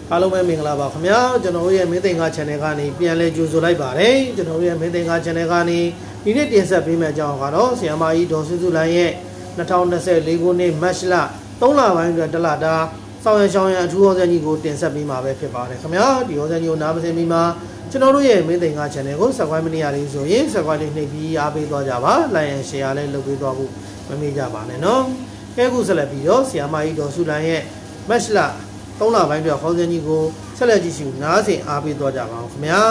အားလုံးပဲမင်္ဂလာပါခင်ဗျာကျွန်တော်ရဲ့မင်းသိင်္ဂါ channel ကနေပြန်လဲကြိုဆိုလိုက်ပါတယ်ကျွန်တော်ရဲ့မင်းသိင်္ဂါ channel ကနေဒီနေ့တင်ဆက်ပေးမယ့်အကြောင်းကတော့ဆီယမကြီးဒေါ်စုစုလိုင်းရဲ့2024ခုနှစ်မတ်လ3လပိုင်းအတွက်တလတာဆောင်ရန်ရှောင်းရန်အထူးဟောစံကြီးကိုတင်ဆက်ပေးမှာပဲဖြစ်ပါတယ်ခင်ဗျာဒီဟောစံကြီးကိုနားမစင်ပြီးမှကျွန်တော်တို့ရဲ့မင်းသိင်္ဂါ channel ကို subscribe မနေရသေးဆိုရင် subscribe လေးနှိပ်ပြီးအားပေးသွားကြပါ like and share လေးလုပ်ပေးသွားဖို့မမေ့ကြပါနဲ့နော်ကဲခုဆက်လက်ပြီးတော့ဆီယမကြီးဒေါ်စုလိုင်းရဲ့မတ်လ3လပိုင်းအတွက်ဟောစံကြီးကိုဆက်လက်ကြည့်ရှုနားဆင်အားပေးသွားကြပါအောင်ခင်ဗျာ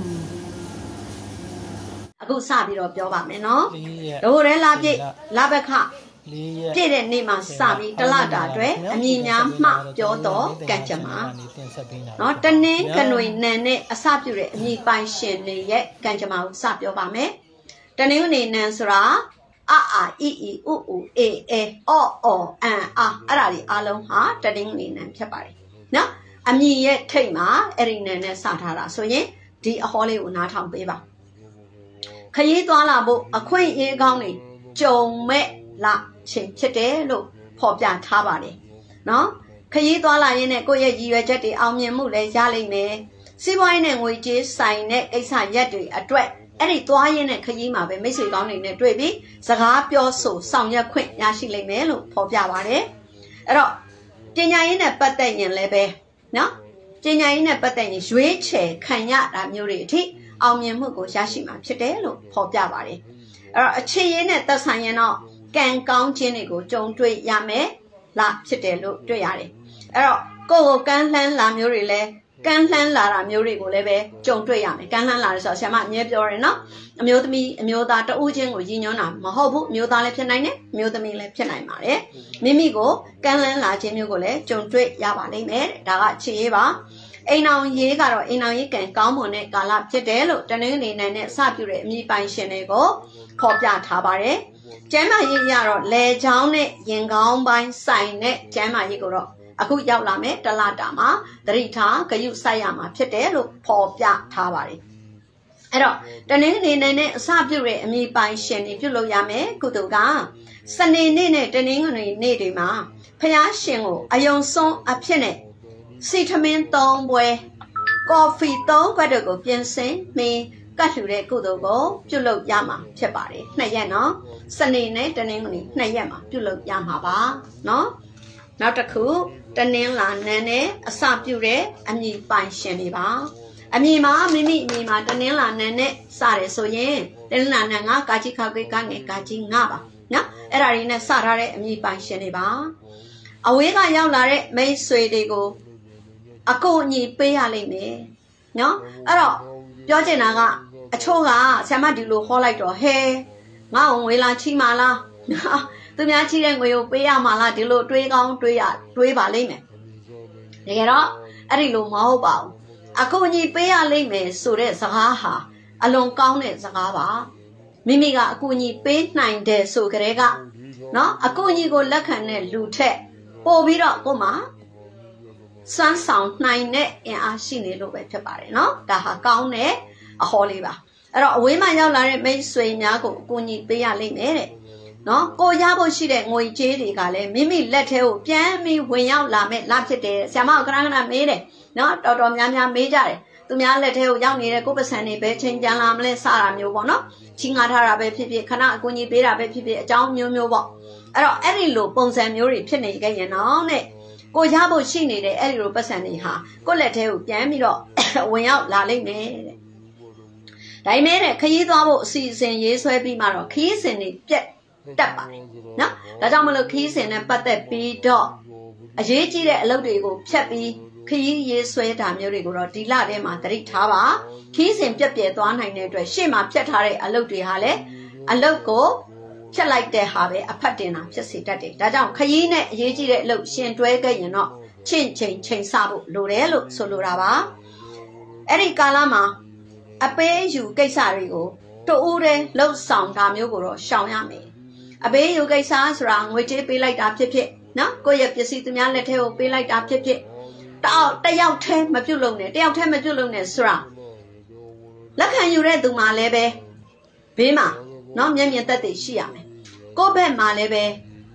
အခုစပြီးတော့ပြောပါမယ်နော်တို့ရဲလာပြည့်လာဘက်ခပြည့်တဲ့နေ့မှာစပြီးတလတာအတွက်အမြင်များမှပြောတော့ကံကြမ္မာနော်တနင်းကနွေနန်နဲ့အစပြုတဲ့အမြင်ပိုင်ရှင်တွေရဲ့ကံကြမ္မာကိုစပြောပါမယ်တနင်းကနေနန်ဆိုတာအာအီအီဥဥအေအေအော်အော်အန်အာအဲ့ဒါဒီအားလုံးဟာတနင်းကနေနန်ဖြစ်ပါတယ်နော်အမြင်ရဲ့ထိတ်မှာအဲ့ဒီနန်နဲ့စထားတာဆိုရင်ဒီအဟောလေးကိုနားထောင်ပေးပါခရီးသွားလာဖို့အခွင့်အရေးကောင်းနေကြုံမဲ့လာချင်းဖြစ်တယ်လို့ဖော်ပြထားပါတယ်နော်ခရီးသွားလာရင်းနဲ့ကိုယ့်ရဲ့ရည်ရွယ်ချက်တွေအောင်မြင်မှုလည်းရလိမ့်မယ်စီးပွားရေးနဲ့ငွေကြေးဆိုင်တဲ့ကိစ္စရက်တွေအတွက်အဲ့ဒီသွားရင်းနဲ့ခရီးမှာပဲမိတ်ဆွေကောင်းတွေနဲ့တွေ့ပြီးစကားပြောဆိုဆောင်ရွက်ခွင့်ရရှိလိမ့်မယ်လို့ဖော်ပြပါတယ်အဲ့တော့ပညာရေးနဲ့ပတ်သက်ရင်လည်းပဲနော်ပညာရေးနဲ့ပတ်သက်ရင်ရွေးချယ်ခံရတာမျိုးတွေအထိအောင်မြင်မှုကိုရရှိမှာဖြစ်တယ်လို့ဖော်ပြပါတယ်အဲ့တော့အခြေရေးနဲ့သက်ဆိုင်ရင်တော့ကံကောင်းခြင်းတွေကိုကြုံတွေ့ရမယ်လားဖြစ်တယ်လို့တွေ့ရတယ်အဲ့တော့ကိုယ်ကန်းလှမ်းလာမျိုးတွေလဲကန်းလှမ်းလာတာမျိုးတွေကိုလည်းပဲကြုံတွေ့ရမယ်ကန်းလှမ်းလာတယ်ဆိုတော့ဆရာမအမြဲပြောတယ်နော်အမျိုးသမီးအမျိုးသားတဦးချင်းကိုရည်ညွှန်းတာမဟုတ်ဘူးအမျိုးသားလည်းဖြစ်နိုင်တယ်အမျိုးသမီးလည်းဖြစ်နိုင်ပါတယ်မိမိကိုကန်းလှမ်းလာခြင်းမျိုးကိုလည်းကြုံတွေ့ရပါလိမ့်မယ်ဒါကခြေရေးပါအိမ်အောင်ရေးကတော့အိမ်အောင်ရေးကံကောင်းမွန်တဲ့ကာလဖြစ်တယ်လို့တနင်္ဂနွေနေ့နဲ့စပြုတဲ့အမိပိုင်ရှင်တွေကိုဖော်ပြထားပါတယ်ကျမ်းမာရေးရတော့လေချောင်းနဲ့ရင်ကောင်းပိုင်းဆိုင်တဲ့ကျမ်းမာရေးကိုတော့အခုရောက်လာမယ်တလတာမှာသတိထားဂရုစိုက်ရမှာဖြစ်တယ်လို့ဖော်ပြထားပါတယ်အဲ့တော့တနင်္ဂနွေနေ့နဲ့အစပြုတဲ့အမိပိုင်ရှင်တွေပြုလုပ်ရမယ်ကုသိုလ်ကစနေနေ့နဲ့တနင်္ဂနွေနေ့တွေမှာဖျားရှင်ကိုအယုံဆုံးအဖြစ်နဲ့စီထမင်း3ပွဲကော်ဖီ3ခွက်တို့ကိုပြင်ဆင်ပြီးကတ်လှူတဲ့ကုသိုလ်ကိုပြုလုပ်ရမှာဖြစ်ပါတယ်2ရက်နော်စနေနဲ့တနင်္ဂနွေ2ရက်မှာပြုလုပ်ရမှာပါနော်နောက်တစ်ခုတနင်္လာနေ့နဲ့အစပြုတဲ့အမည်ပိုင်ရှင်တွေပါအမည်မှာမိမိအမည်မှာတနင်္လာနေ့နဲ့စတယ်ဆိုရင်တနင်္လာနေ့ကကာကြီးခါကိကငယ်ကာကြီး9ပါနော်အဲ့ဒါတွေနဲ့စထားတဲ့အမည်ပိုင်ရှင်တွေပါအဝေးကရောက်လာတဲ့မိတ်ဆွေတွေကိုအကိုအညီပေးရလိမ့်မယ်နော်အဲ့တော့ပြောချင်တာကအချို့ကဆ iam မဒီလိုဟောလိုက်တော့ဟဲငါ့ကိုငွေလာချိမှာလားသူများချိတဲ့ငွေကိုပေးရမှာလားဒီလိုတွေးကောင်းတွေးပါလိမ့်မယ်တကယ်တော့အဲ့ဒီလိုမဟုတ်ပါဘူးအကိုအညီပေးရလိမ့်မယ်ဆိုတဲ့စကားဟာအလွန်ကောင်းတဲ့စကားပါမိမိကအကိုအညီပေးနိုင်တယ်ဆိုကြတဲ့ကနော်အကိုအညီကိုလက်ခံတဲ့လူထက်ပို့ပြီးတော့ကိုမှစွမ်းဆောင်နိုင်တဲ့အင်အားရှိနေလို့ပဲဖြစ်ပါတယ်နော်ဒါဟာကောင်းတဲ့အဟောလေးပါအဲ့တော့အဝေးမှာရောက်လာတဲ့မိတ်ဆွေများကိုအကူအညီပေးရလိမ့်မယ်တဲ့နော်ကိုရဖို့ရှိတဲ့ငွေကြေးတွေကလည်းမိမိလက်ထဲကိုပြန်ပြီးဝင်ရောက်လာမဲ့လဖြစ်တယ်ဆရာမကခဏခဏမေးတယ်နော်တော်တော်များများမေးကြတယ်သူများလက်ထဲကိုရောက်နေတဲ့ကိုယ်ပစံတွေပဲချိန်ပြန်လာမလဲစတာမျိုးပေါ့နော်ချင်းငါထားတာပဲဖြစ်ဖြစ်ခဏအကူအညီပေးတာပဲဖြစ်ဖြစ်အကြောင်းမျိုးမျိုးပေါ့အဲ့တော့အဲ့ဒီလိုပုံစံမျိုးတွေဖြစ်နေကြရင်တော့တဲ့ကိုရဖို့ရှိနေတဲ့အဲ့ဒီလိုပတ်စံတွေဟာကိုယ့်လက်ထဲကိုပြန်ပြီးတော့ဝင်ရောက်လာလိမ့်မယ်တဲ့ဒါပေမဲ့ခရီးသွားဖို့အစီအစဉ်ရေးဆွဲပြီးမှတော့ခရီးစဉ်တွေပြတ်တက်ပါတယ်နော်ဒါကြောင့်မလို့ခရီးစဉ်နဲ့ပတ်သက်ပြီးတော့အရေးကြီးတဲ့အလုပ်တွေကိုဖြတ်ပြီးခရီးရေးဆွဲတာမျိုးတွေကိုတော့ဒီလထဲမှာသတိထားပါခရီးစဉ်ပြတ်ပြဲသွားနိုင်တဲ့အတွက်ရှေ့မှာဖြတ်ထားတဲ့အလုပ်တွေဟာလည်းအလုပ်ကိုဖြတ်လိုက်တဲ့ဟာပဲအဖတ်တင်တာဖြစ်စေတတ်တယ်ဒါကြောင့်ခရီးနဲ့အရေးကြီးတဲ့အလုပ်ရှင်တွဲခဲ့ရင်တော့ချင့်ချိန်ဆဖို့လိုတယ်လို့ဆိုလိုတာပါအဲ့ဒီကာလမှာအပေးယူကိစ္စတွေကိုတူဦးတဲ့လှုပ်ဆောင်တာမျိုးကိုတော့ရှောင်ရမယ်အပေးယူကိစ္စဆိုတာငွေကြေးပေးလိုက်တာဖြစ်ဖြစ်နော်ကိုယ့်ရဲ့ပစ္စည်းသူများလက်ထဲကိုပေးလိုက်တာဖြစ်ဖြစ်တယောက်တည်းမပြုတ်လုံနဲ့တယောက်တည်းမပြုတ်လုံနဲ့ဆိုတာလက်ခံယူတဲ့သူမှလည်းပဲဘေးမှာနော်မျက်မြင်သက်သေရှိရမယ်ကိုယ့်ဘက်မှာလည်းပဲ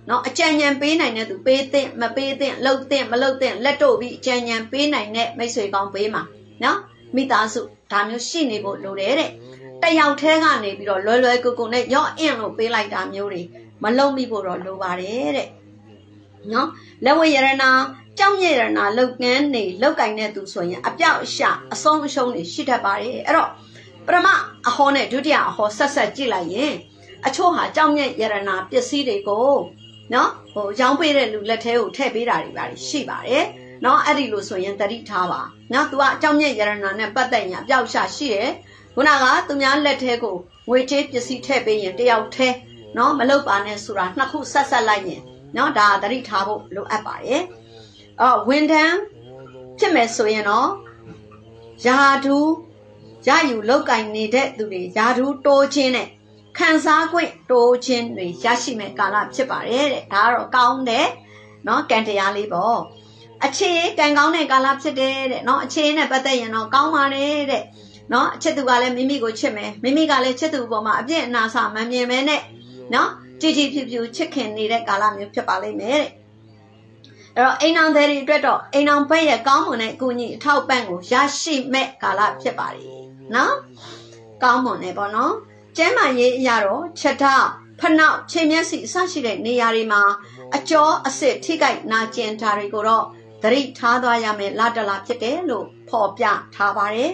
နော်အကြံဉာဏ်ပေးနိုင်တဲ့သူပေးတဲ့မပေးတဲ့လှုပ်တဲ့မလှုပ်တဲ့လက်တို့ပြီးအကြံဉာဏ်ပေးနိုင်တဲ့မိတ်ဆွေကောင်းပေးမှာနော်မိသားစုဒါမျိုးရှိနေဖို့လိုတယ်တဲ့တယောက်တည်းကနေပြီးတော့လွယ်လွယ်ကူကူနဲ့ရော့အင်းလို့ပေးလိုက်တာမျိုးတွေမလုံမိဖို့တော့လိုပါတယ်တဲ့နော်လက်ဝဲရတနာကြောင့်ရတနာလောက်ကန်းနေလောက်ကင်တဲ့သူဆိုရင်အပြောက်အရှအဆုံးအရှုံးတွေရှိတတ်ပါတယ်အဲ့တော့ပထမအဟောနဲ့ဒုတိယအဟောဆက်ဆက်ကြည့်လိုက်ရင်အချို့ဟာကြောင့်ရရတနာပစ္စည်းတွေကိုနော်ရောင်းပေးတဲ့လူလက်ထဲကိုထည့်ပေးတာတွေပါရှိပါတယ်နော်အဲ့ဒီလိုဆိုရင်တတိထားပါနော် तू ကအကြောင်းရရတနာနဲ့ပတ်သက်ရင်အပြောက်အရှရှိတယ်ခုနကသူများလက်ထဲကိုငွေကြေးပစ္စည်းထည့်ပေးရင်တယောက်တည်းနော်မလုပ်ပါနဲ့ဆိုတာနှစ်ခုဆက်ဆက်လိုက်ရင်နော်ဒါသတိထားဖို့လိုအပ်ပါတယ်ဝန်ထမ်းဖြစ်မယ်ဆိုရင်တော့ယာဓုရယူလောက်ကင်နေတဲ့သူတွေယာဓုတိုးခြင်းနဲ့ခံစားခွင့်တိုးခြင်းတွေရရှိမဲ့ကာလဖြစ်ပါတယ်တဲ့ဒါကတော့ကောင်းတယ်နော်ကံတရားလေးပေါ့အခြေကံကောင်းတဲ့ကာလဖြစ်တယ်တဲ့နော်အခြေနဲ့ပတ်သက်ရင်တော့ကောင်းပါတယ်တဲ့နော်အချစ်သူကလည်းမိမိကိုချစ်မယ်မိမိကလည်းချစ်သူပေါ်မှာအပြည့်အနာဆာမမြင်မဲနဲ့နော်ကြည်ကြည်ဖြူဖြူချစ်ခင်နေတဲ့ကာလမျိုးဖြစ်ပါလိမ့်မယ်တဲ့အဲ့တော့အိမ်အောင်တွေအတွက်တော့အိမ်အောင်ဘက်ရဲ့ကောင်းမွန်တဲ့အကူအညီအထောက်ပံ့ကိုရရှိမဲ့ကာလဖြစ်ပါလေနော်ကောင်းမွန်နေပေါ့နော်ကျမ်းမာရေးအရာတော့ချက်ထောက်ဖနောက်ခြေမျက်စိအစရှိတဲ့နေရာတွေမှာအကျော်အစ်စ်ထိခိုက်နာကျင်တာတွေကိုတော့သတိထားသွားရမယ်လာတလာဖြစ်တယ်လို့ဖော်ပြထားပါတယ်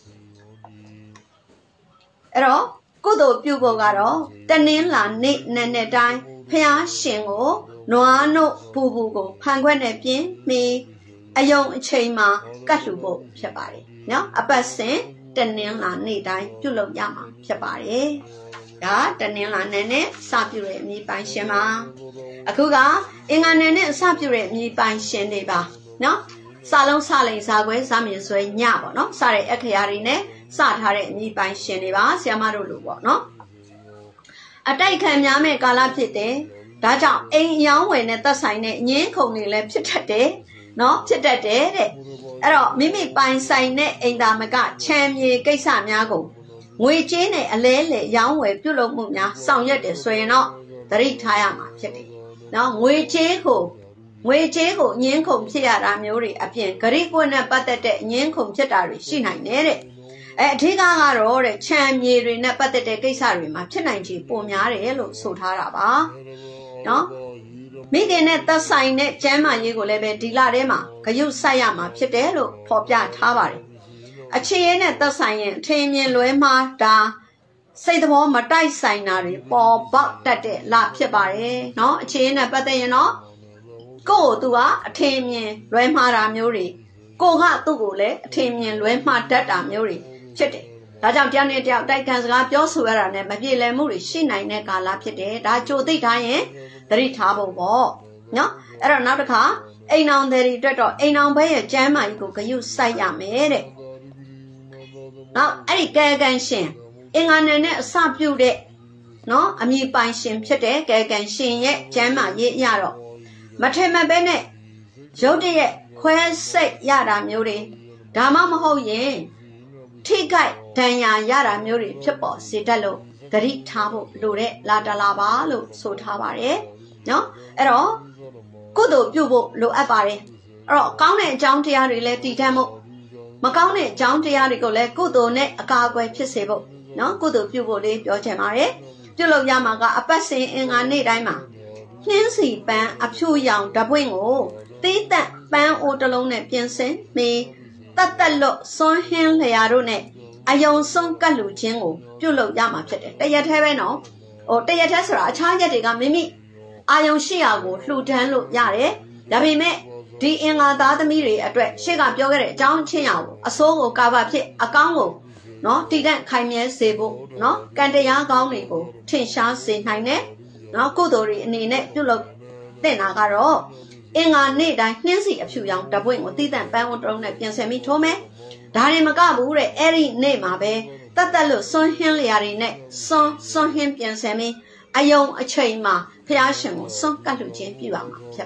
အဲ့တော့ကုသိုလ်ပြုဖို့ကတော့တနင်္လာနေ့နဲ့တိုင်းဖျားရှင်ကိုနွားနို့ပူပူကိုဖန်ခွက်နဲ့ပြင်းမီအယုံအချိန်မှာကတ်လှူဖို့ဖြစ်ပါတယ်နော်အပတ်စဉ်တနင်္လာနေ့တိုင်းပြုလုပ်ရမှာဖြစ်ပါတယ်ဒါတနင်္လာနေ့နဲ့စပြုတဲ့အမိပိုင်ရှင်ပါအခုကအင်္ဂါနေ့နဲ့စပြုတဲ့အမိပိုင်ရှင်တွေပါနော်စာလုံးစလိန်စာခွဲစာမြင်ဆွဲညပေါ့နော်စတဲ့အခရာတွေနဲ့စထားတဲ့အမိပိုင်ရှင်တွေပါဆရာမတို့လို့ပေါ့နော်အတိုက်ခံများမဲ့ကာလဖြစ်တယ်ဒါကြောင့်အိမ်အယောင်းဝယ်နဲ့သက်ဆိုင်တဲ့အငင်းခုံတွေလည်းဖြစ်တတ်တယ်နော်ဖြစ်တတ်တယ်တဲ့အဲ့တော့မိမိပိုင်ဆိုင်တဲ့အိမ်သာမကချမ်းမြေကိစ္စများကိုငွေကြေးနဲ့အလဲလေရောင်းဝယ်ပြုလုပ်မှုများဆောင်ရွက်တယ်ဆိုရင်တော့သတိထားရမှာဖြစ်တယ်နော်ငွေကြေးကိုအငင်းခုံဖြစ်ရတာမျိုးတွေအပြင်ဂရိကွန်းနဲ့ပတ်သက်တဲ့အငင်းခုံဖြစ်တာတွေရှိနိုင်တယ်တဲ့အထူးကတော့တဲ့ချမ်းမြေတွေနဲ့ပတ်သက်တဲ့ကိစ္စတွေမှာဖြစ်နိုင်ခြေပိုများတယ်လို့ဆိုထားတာပါနော်မိခင်နဲ့သက်ဆိုင်တဲ့ကျမ်းမာရေးကိုလည်းပဲဒီလထဲမှာဂရုစိုက်ရမှာဖြစ်တယ်လို့ဖော်ပြထားပါတယ်အခြေရနဲ့သက်ဆိုင်ရင်အထင်မြင်လွဲမှားတာစိတ်သဘောမတိုက်ဆိုင်တာတွေပေါ်ပေါက်တတ်တဲ့လဖြစ်ပါတယ်နော်အခြေရနဲ့ပတ်သက်ရင်တော့ကိုယ့်ကိုသူကအထင်မြင်လွဲမှားတာမျိုးတွေကိုကသူ့ကိုလည်းအထင်မြင်လွဲမှားတတ်တာမျိုးတွေဖြစ်တယ်ဒါကြောင့်တယောက်နဲ့တယောက်တိုက်ခံစကားပြောဆိုရတာနဲ့မပြေလည်မှုတွေရှိနိုင်တဲ့ကာလဖြစ်တယ်ဒါကြိုသိထားရင်သတိထားဖို့ပေါ့နော်အဲ့တော့နောက်တစ်ခါအိမ်အောင်တွေအတွက်တော့အိမ်အောင်ဘက်ရဲ့ကျမ်းမာကြီးကိုဂရုစိုက်ရမယ်တဲ့နောက်အဲ့ဒီကဲကန်ရှင်အင်္ဂါနယ်နဲ့အစပြုတဲ့နော်အမည်ပိုင်ရှင်ဖြစ်တဲ့ကဲကန်ရှင်ရဲ့ကျမ်းမာရေးအရတော့မထင်မှတ်ပဲနဲ့ရုတ်တရက်ခွဲစိတ်ရတာမျိုးတွေဒါမှမဟုတ်ရင်ထိခိုက်ဒဏ်ရာရတာမျိုးတွေဖြစ်ပေါ်စေတတ်လို့သတိထားဖို့လိုတဲ့လာတလာပါလို့ဆိုထားပါတယ်နော်အဲ့တော့ကုသိုလ်ပြုဖို့လိုအပ်ပါတယ်အဲ့တော့ကောင်းတဲ့အကြောင်းတရားတွေလည်းတည်ထမ်းဖို့မကောင်းတဲ့အကြောင်းတရားတွေကိုလည်းကုသိုလ်နဲ့အကာအကွယ်ဖြစ်စေဖို့နော်ကုသိုလ်ပြုဖို့လေးပြောချင်ပါတယ်ပြုလုပ်ရမှာကအပတ်စဉ်အင်္ဂါနေ့တိုင်းမှာနှင်းစီပန်းအဖြူရောင်ဓပွင့်ကိုတီးတက်ပန်းအိုးတစ်လုံးနဲ့ပြင်ဆင်ပြီးတက်လွတ်စွန်းဟင်းလျာတို့နဲ့အယုံဆုံးကတ်လူချင်းကိုပြုလုပ်ရမှာဖြစ်တယ်တရက်သေးပဲနော်တရက်သေးဆိုတာအခြားရက်တွေကမိမိအာယုံရှိရာကိုလှူဒန်းလို့ရတယ်ဒါပေမဲ့ဒီအင်္ဂါသားသမီးတွေအတွက်ရှေ့ကပြောခဲ့တဲ့အကြောင်းချင်းရာကိုအစိုးကိုကာဗဖြစ်အကောင်းကိုနော်တည်တံ့ခိုင်မြဲစေဖို့နော်ကံတရားကောင်းတွေကိုထင်ရှားစေနိုင်တဲ့နော်ကုသိုလ်တွေအနေနဲ့ပြုလုပ်တဲ့နာကတော့အင်္ဂါနေ့တိုင်းနှင်းစီအဖြူရောင်တပွင့်ကိုတည်တံ့ပန်းဝတုံးနဲ့ပြင်ဆင်ပြီးထိုးမယ်ဒါတွေမကဘူးတဲ့အဲ့ဒီနေ့မှာပဲတက်လို့စွန်းဟင်းလျာတွေနဲ့စွန်းဟင်းပြင်ဆင်ပြီးအယုံအချိန်မှာဖျားရှင်ကိုစွန့်ကတ်လူချင်းပြုရမှာဖြစ်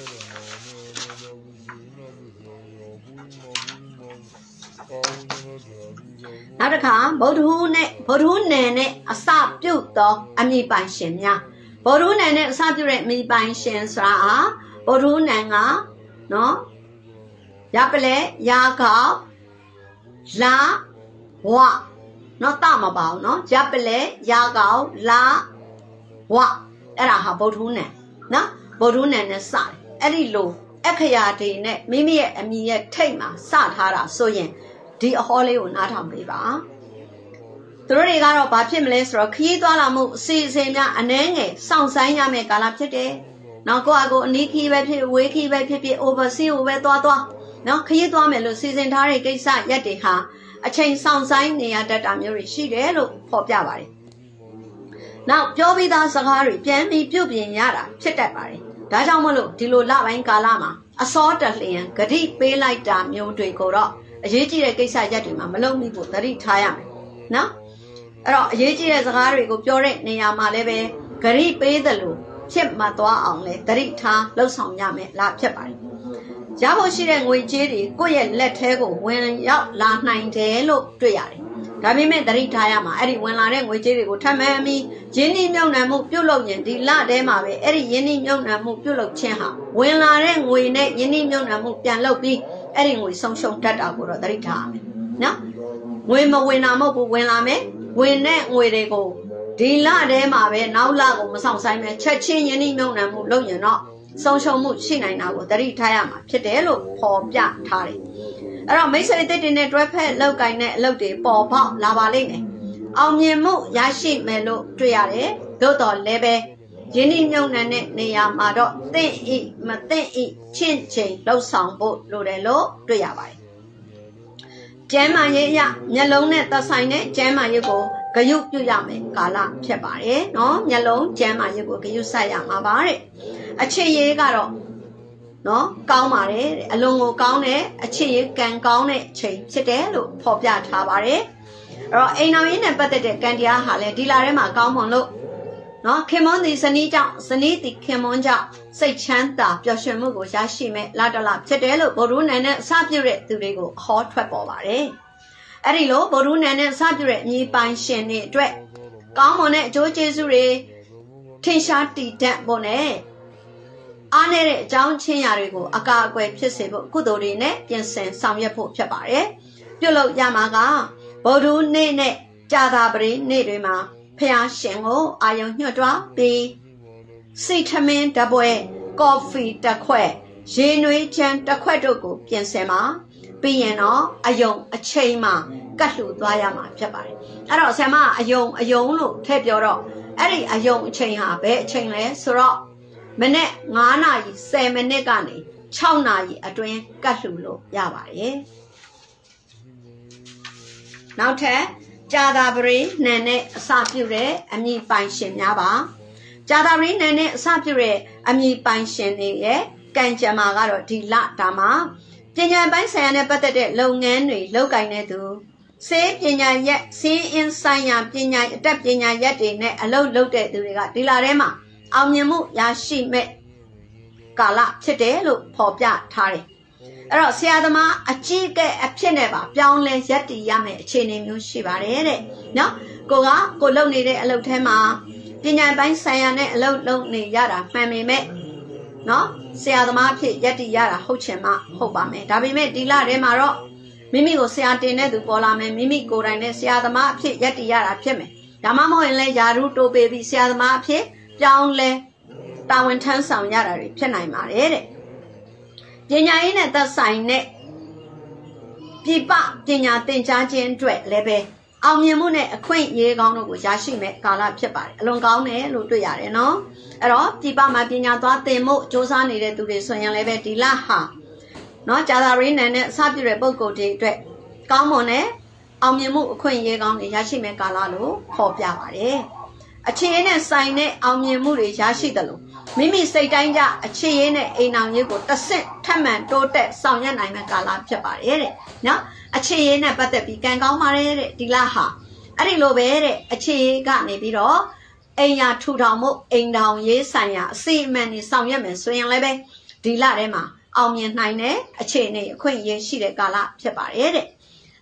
ပါတယ်နောက်တစ်ခါဗုဒ္ဓဟူးနယ်နဲ့အစပြုတ်သောအမိပိုင်ရှင်များဗုဒ္ဓဟူးနယ်နဲ့အစပြုတ်တဲ့အမိပိုင်ရှင်ဆိုတာဟာဗုဒ္ဓဟူးနယ်ကနော်ရပလဲရာကောက်လာဝနော်တမပါဘူးနော်ရပလဲရာကောက်လာဝအဲ့ဒါဟာဗုဒ္ဓဟူးနယ်နော်ဗုဒ္ဓဟူးနယ်နဲ့စတယ်အဲ့ဒီလိုအခရာတွေနဲ့မိမိရဲ့အမိရဲ့ထိတ်မှာစထားတာဆိုရင်ဒီအဟောလေးကိုနားထောင်ပေးပါသူတို့တွေကတော့ဘာဖြစ်မလဲဆိုတော့ခရီးသွားလာမှုအစီအစဉ်များအနှဲငယ်စောင့်ဆိုင်ရမယ့်ကာလဖြစ်တယ်နောက်ကိုယ့်အကိုအနီးခီးပဲဖြစ်ဝေးခီးပဲဖြစ်ဖြစ် oversea ကိုပဲသွားနော်ခရီးသွားမယ်လို့စီစဉ်ထားတဲ့ကိစ္စရက်တွေဟာအချိန်စောင့်ဆိုင်နေရတတ်တာမျိုးတွေရှိတယ်လို့ဖော်ပြပါတယ်နောက်ပြောပြီးသားစကားတွေပြန်ပြီးပြုတ်ပြင်ရတာဖြစ်တတ်ပါတယ်ဒါကြောင့်မလို့ဒီလိုလပိုင်းကာလမှာအစောတလျင်ဂတိပေးလိုက်တာမျိုးတွေကိုတော့အရေးကြီးတဲ့ကိစ္စရက်တွေမှာမလုပ်မိဖို့သတိထားရမယ်နော်အဲ့တော့အရေးကြီးတဲ့စကားတွေကိုပြောတဲ့နေရာမှာလည်းပဲဂတိပေးသလိုဖြစ်မှသွားအောင်လဲသတိထားလှုပ်ဆောင်ရမယ်လားဖြစ်ပါတယ်ရဖို့ရှိတဲ့ငွေကြေးတွေကိုယ့်ရဲ့လက်ထဲကိုဝင်ရောက်လာနိုင်တယ်လို့တွေ့ရတယ်ဒါပေမဲ့သတိထားရမှာအဲ့ဒီဝင်လာတဲ့ငွေကြေးတွေကိုထပ်မံပြီးရင်းနှီးမြှုပ်နှံမှုပြုလုပ်ရင်ဒီလထဲမှာပဲအဲ့ဒီရင်းနှီးမြှုပ်နှံမှုပြုလုပ်ခြင်းဟာဝင်လာတဲ့ငွေနဲ့ရင်းနှီးမြှုပ်နှံမှုပြန်လုပ်ပြီးအဲ့ဒီငွေဆုံးရှုံးတတ်တာကိုတော့သတိထားရမယ်နော်ငွေမဝင်တာမဟုတ်ဘူးဝင်လာမယ်ဝင်တဲ့ငွေတွေကိုဒီလထဲမှာပဲနောက်လကိုမဆောင်ဆိုင်မဲ့ချက်ချင်းရင်းနှီးမြှုပ်နှံမှုလုပ်ရင်တော့ဆုံးရှုံးမှုရှိနိုင်တာကိုသတိထားရမှာဖြစ်တယ်လို့ဖော်ပြထားတယ်အဲ့တော့မိတ်ဆွေအသစ်တွေနဲ့တွဲဖက်လောက်ကင်တဲ့အလုပ်တွေပေါ်ပေါက်လာပါလိမ့်မယ်အောင်မြင်မှုရရှိမယ်လို့တွေ့ရတယ်သို့တော်လည်းပဲယင်းနှိမ့်မြုံနှံတဲ့နေရာမှာတော့သင့်ဤမသင့်ဤချင့်ချိန်လှုပ်ဆောင်ဖို့လိုတယ်လို့တွေ့ရပါတယ်ကျမ်းမာရေးအရမျက်လုံးနဲ့သက်ဆိုင်တဲ့ကျမ်းမာရေးကိုဂရုပြုရမယ်ကာလဖြစ်ပါတယ်နော်မျက်လုံးကျမ်းမာရေးကိုဂရုစိုက်ရမှာပါတဲ့အခြေရေးကတော့နော်ကောင်းပါတယ်အလွန်ကိုကောင်းတဲ့အခြေရေးကံကောင်းတဲ့ချိန်ဖြစ်တယ်လို့ဖော်ပြထားပါတယ်အဲ့တော့အိမ်တော်ရေးနဲ့ပတ်သက်တဲ့ကံတရားဟာလည်းဒီလာထဲမှာကောင်းမွန်လို့နော်ခင်မွန်းသည်ဇနီးကြောင့်ဇနီးသည်ခင်မွန်းကြောင့်စိတ်ချမ်းသာပျော်ရွှင်မှုကိုရရှိမဲ့လာတလဖြစ်တယ်လို့ဗုဒ္ဓနန်နဲ့အစပြုတဲ့သူတွေကိုဟောထွက်ပေါ်ပါတယ်အဲ့ဒီလိုဗုဒ္ဓနန်နဲ့အစပြုတဲ့အမည်ပိုင်ရှင်တွေအတွက်ကောင်းမွန်တဲ့အကျိုးကျေးဇူးတွေထင်ရှားတည်တတ်ဖို့နဲ့အားနည်းတဲ့အကြောင်းချင်းရာတွေကိုအကာအကွယ်ဖြစ်စေဖို့ကုသိုလ်တွေနဲ့ပြင်ဆင်ဆောင်ရွက်ဖို့ဖြစ်ပါတယ်ပြုလုပ်ရမှာကဗုဒ္ဓနေ့နဲ့ကြာသပတေးနေ့တွေမှာဖျားရှင်ကိုအာယုံညွှတ်တွားပြီးစိတ်ထမင်းတပွဲကော်ဖီတစ်ခွက်ရေနွေးချမ်းတစ်ခွက်တို့ကိုပြင်ဆင်ပါပြီးရင်တော့အယုံအချိန်မှာကတ်လှူသွားရမှာဖြစ်ပါတယ်အဲ့တော့ဆရာမအယုံလို့ထည့်ပြောတော့အဲ့ဒီအယုံအချိန်ဟာဘယ်အချိန်လဲဆိုတော့မနေ့9နာရီ10မိနစ်ကနေ6နာရီအတွင်းကတ်လှူလို့ရပါတယ်နောက်ထပ်ကြာသပတေးနှံနဲ့အစပြုတဲ့အမည်ပိုင်ရှင်များပါကြာသပတေးနှံနဲ့အစပြုတဲ့အမည်ပိုင်ရှင်တွေရဲ့ကံကြမ္မာကတော့ဒီလတာမှာပညာပိုင်းဆိုင်ရာနဲ့ပတ်သက်တဲ့လုပ်ငန်းတွေလုပ်ကိုင်နေသူစေပညာရက်စင်းအင်းဆိုင်ရာပညာအတတ်ပညာရက်တွေနဲ့အလုပ်လုပ်တဲ့သူတွေကဒီလထဲမှာအောင်မြင်မှုရရှိမဲ့ကာလဖြစ်တယ်လို့ဖော်ပြထားတယ်အဲ့တော့ဆရာသမားအကြီးကဲအဖြစ်နဲ့ပါပြောင်းလဲရက်တည်ရမယ်အခြေအနေမျိုးရှိပါတယ်တဲ့နော်ကိုလုပ်နေတဲ့အလုပ်ထဲမှာပညာပိုင်းဆိုင်ရာနဲ့အလုပ်လုပ်နေရတာမှန်ပေမဲ့နော်ဆရာသမားအဖြစ်ရက်တည်ရတာဟုတ်ချင်မှဟုတ်ပါမယ်ဒါပေမဲ့ဒီလထဲမှာတော့မိမိကိုဆရာတင်တဲ့သူပေါ်လာမယ်မိမိကိုယ်တိုင်နဲ့ဆရာသမားအဖြစ်ရက်တည်ရတာဖြစ်မယ်ဒါမှမဟုတ်ရင်လည်းယာရုတိုးပေးပြီးဆရာသမားအဖြစ်ပြောင်းလဲတာဝန်ထမ်းဆောင်ရတာတွေဖြစ်နိုင်ပါတယ်တဲ့ပညာရေးနဲ့သက်ဆိုင်တဲ့ပြပပညာသင်ကြားခြင်းအတွက်လည်းပဲအောင်မြင်မှုနဲ့အခွင့်အရေးကောင်းတို့ကိုရရှိမဲ့ကာလဖြစ်ပါတယ်အလွန်ကောင်းတယ်လို့တွေ့ရတယ်နော်အဲ့တော့ပြပမှာပညာသွားသင်ဖို့စ조사နေတဲ့သူတွေဆိုရင်လည်းပဲဒီလဟာနော်ကြာသပတေးနံနဲ့အစပြုတဲ့ပုံကိုယ်တွေအတွက်ကောင်းမွန်တဲ့အောင်မြင်မှုအခွင့်အရေးကောင်းတွေရရှိမဲ့ကာလလို့ဖော်ပြပါတယ်အခြေအနေနဲ့ဆိုင်တဲ့အောင်မြင်မှုတွေရရှိတယ်လို့မိမိစိတ်တိုင်းကြအခြေအနေနဲ့အိမ်အောင်ရေးကိုတစ်ဆင့်ထပ်မံတိုးတက်ဆောင်ရွက်နိုင်မဲ့ကာလဖြစ်ပါတယ်တဲ့နော်အခြေအနေနဲ့ပတ်သက်ပြီးကံကောင်းပါတယ်တဲ့ဒီလဟာအဲ့ဒီလိုပဲတဲ့အခြေအနေကနေပြီးတော့အိမ်ယာထူထောင်မှုအိမ်ထောင်ရေးဆိုင်ရာအစီအမံတွေဆောင်ရွက်မယ်ဆိုရင်လည်းပဲဒီလထဲမှာအောင်မြင်နိုင်တဲ့အခြေအနေအခွင့်အရေးရှိတဲ့ကာလဖြစ်ပါတယ်တဲ့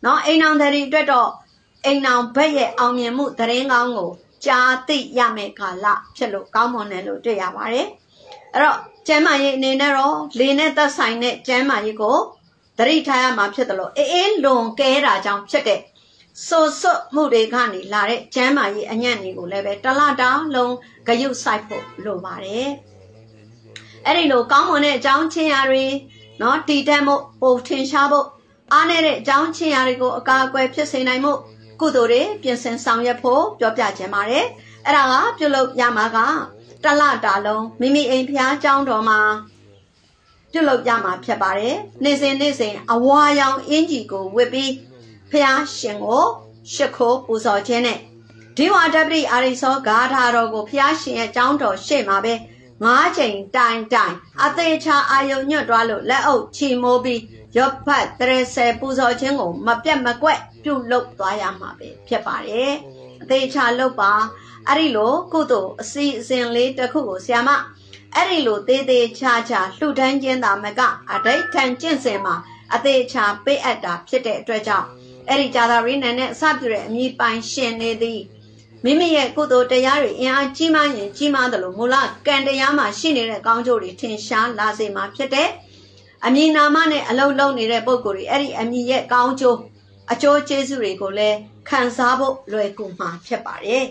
နော်အိမ်အောင်တွေအတွက်တော့အိမ်အောင်ဘက်ရဲ့အောင်မြင်မှုသတင်းကောင်းကိုကြားသိရမယ်ကာလဖြစ်လို့ကောင်းမွန်တယ်လို့တွေ့ရပါတယ်အဲ့တော့ကျမ်းမာရေးအနေနဲ့တော့လေနဲ့သက်ဆိုင်တဲ့ကျမ်းမာရေးကိုသတိထားရမှာဖြစ်တယ်လို့အေးလွန်ကဲတာကြောင့်ဖြစ်တဲ့ဆိုစွတ်မှုတွေကနေလာတဲ့ကျမ်းမာရေးအညံ့တွေကိုလည်းပဲတလတောင်းလုံးဂယုစိုက်ဖို့လိုပါတယ်အဲ့ဒီလိုကောင်းမွန်တဲ့အကြောင်းချင်းရာတွေနော်တည်တတ်မှုပိုထင်ရှားဖို့အားနည်းတဲ့အကြောင်းချင်းရာတွေကိုအကာအကွယ်ဖြစ်စေနိုင်မှုကုသိုလ်တွေပြင်ဆင်ဆောင်ရွက်ဖို့ပြောပြခြင်းပါတယ်အဲ့ဒါကပြုလုပ်ရမှာကတလတာလုံးမိမိအိမ်ဖျားကျောင်းတော်မှာပြုလုပ်ရမှာဖြစ်ပါတယ်နေ့စဉ်အဝါရောင်အင်ကြီးကိုဝစ်ပြီးဖျားရှင်ကိုရှစ်ခိုးပူဇော်ခြင်းနဲ့ဒီဝါတပတိအာရိသောဂါထာတော်ကိုဖျားရှင်ရဲ့ကျောင်းတော်ရှေ့မှာပဲ9ချိန်တိုင်အသေးချာအာယုံညွတ်သွားလို့လက်အုပ်ချီမိုးပြီးရော့ဖတ်30ပူဇော်ခြင်းကိုမပြတ်မကွက်ပြုလုပ်သွားရမှာပဲဖြစ်ပါတယ်အသေးချာလုပ်ပါအဲ့ဒီလိုကုသိုလ်အစီအစဉ်လေးတစ်ခုကိုဆရာမအဲ့ဒီလိုသေးသေးချာချာလှူဒန်းခြင်းသာမကအဋိဌံကျင့်စဉ်မှာအသေးချာပေးအပ်တာဖြစ်တဲ့အတွက်ကြောင့်အဲ့ဒီကြာသာရိနန်နဲ့အစပြုတဲ့အမိပိုင်ရှင်နေသည်မိမိရဲ့ကုသိုလ်တရားတွေအင်အားကြီးမားရင်ကြီးမားတယ်လို့မူလကံတရားမှာရှိနေတဲ့ကောင်းကျိုးတွေထင်ရှားလာစေမှာဖြစ်တဲ့အမည်နာမနဲ့အလုံးလုံးနေတဲ့ပုံကိုယ်တွေအဲ့ဒီအမည်ရဲ့ကောင်းကျိုးအကျိုးကျေးဇူးတွေကိုလည်းခံစားဖို့လွယ်ကူမှာဖြစ်ပါတယ်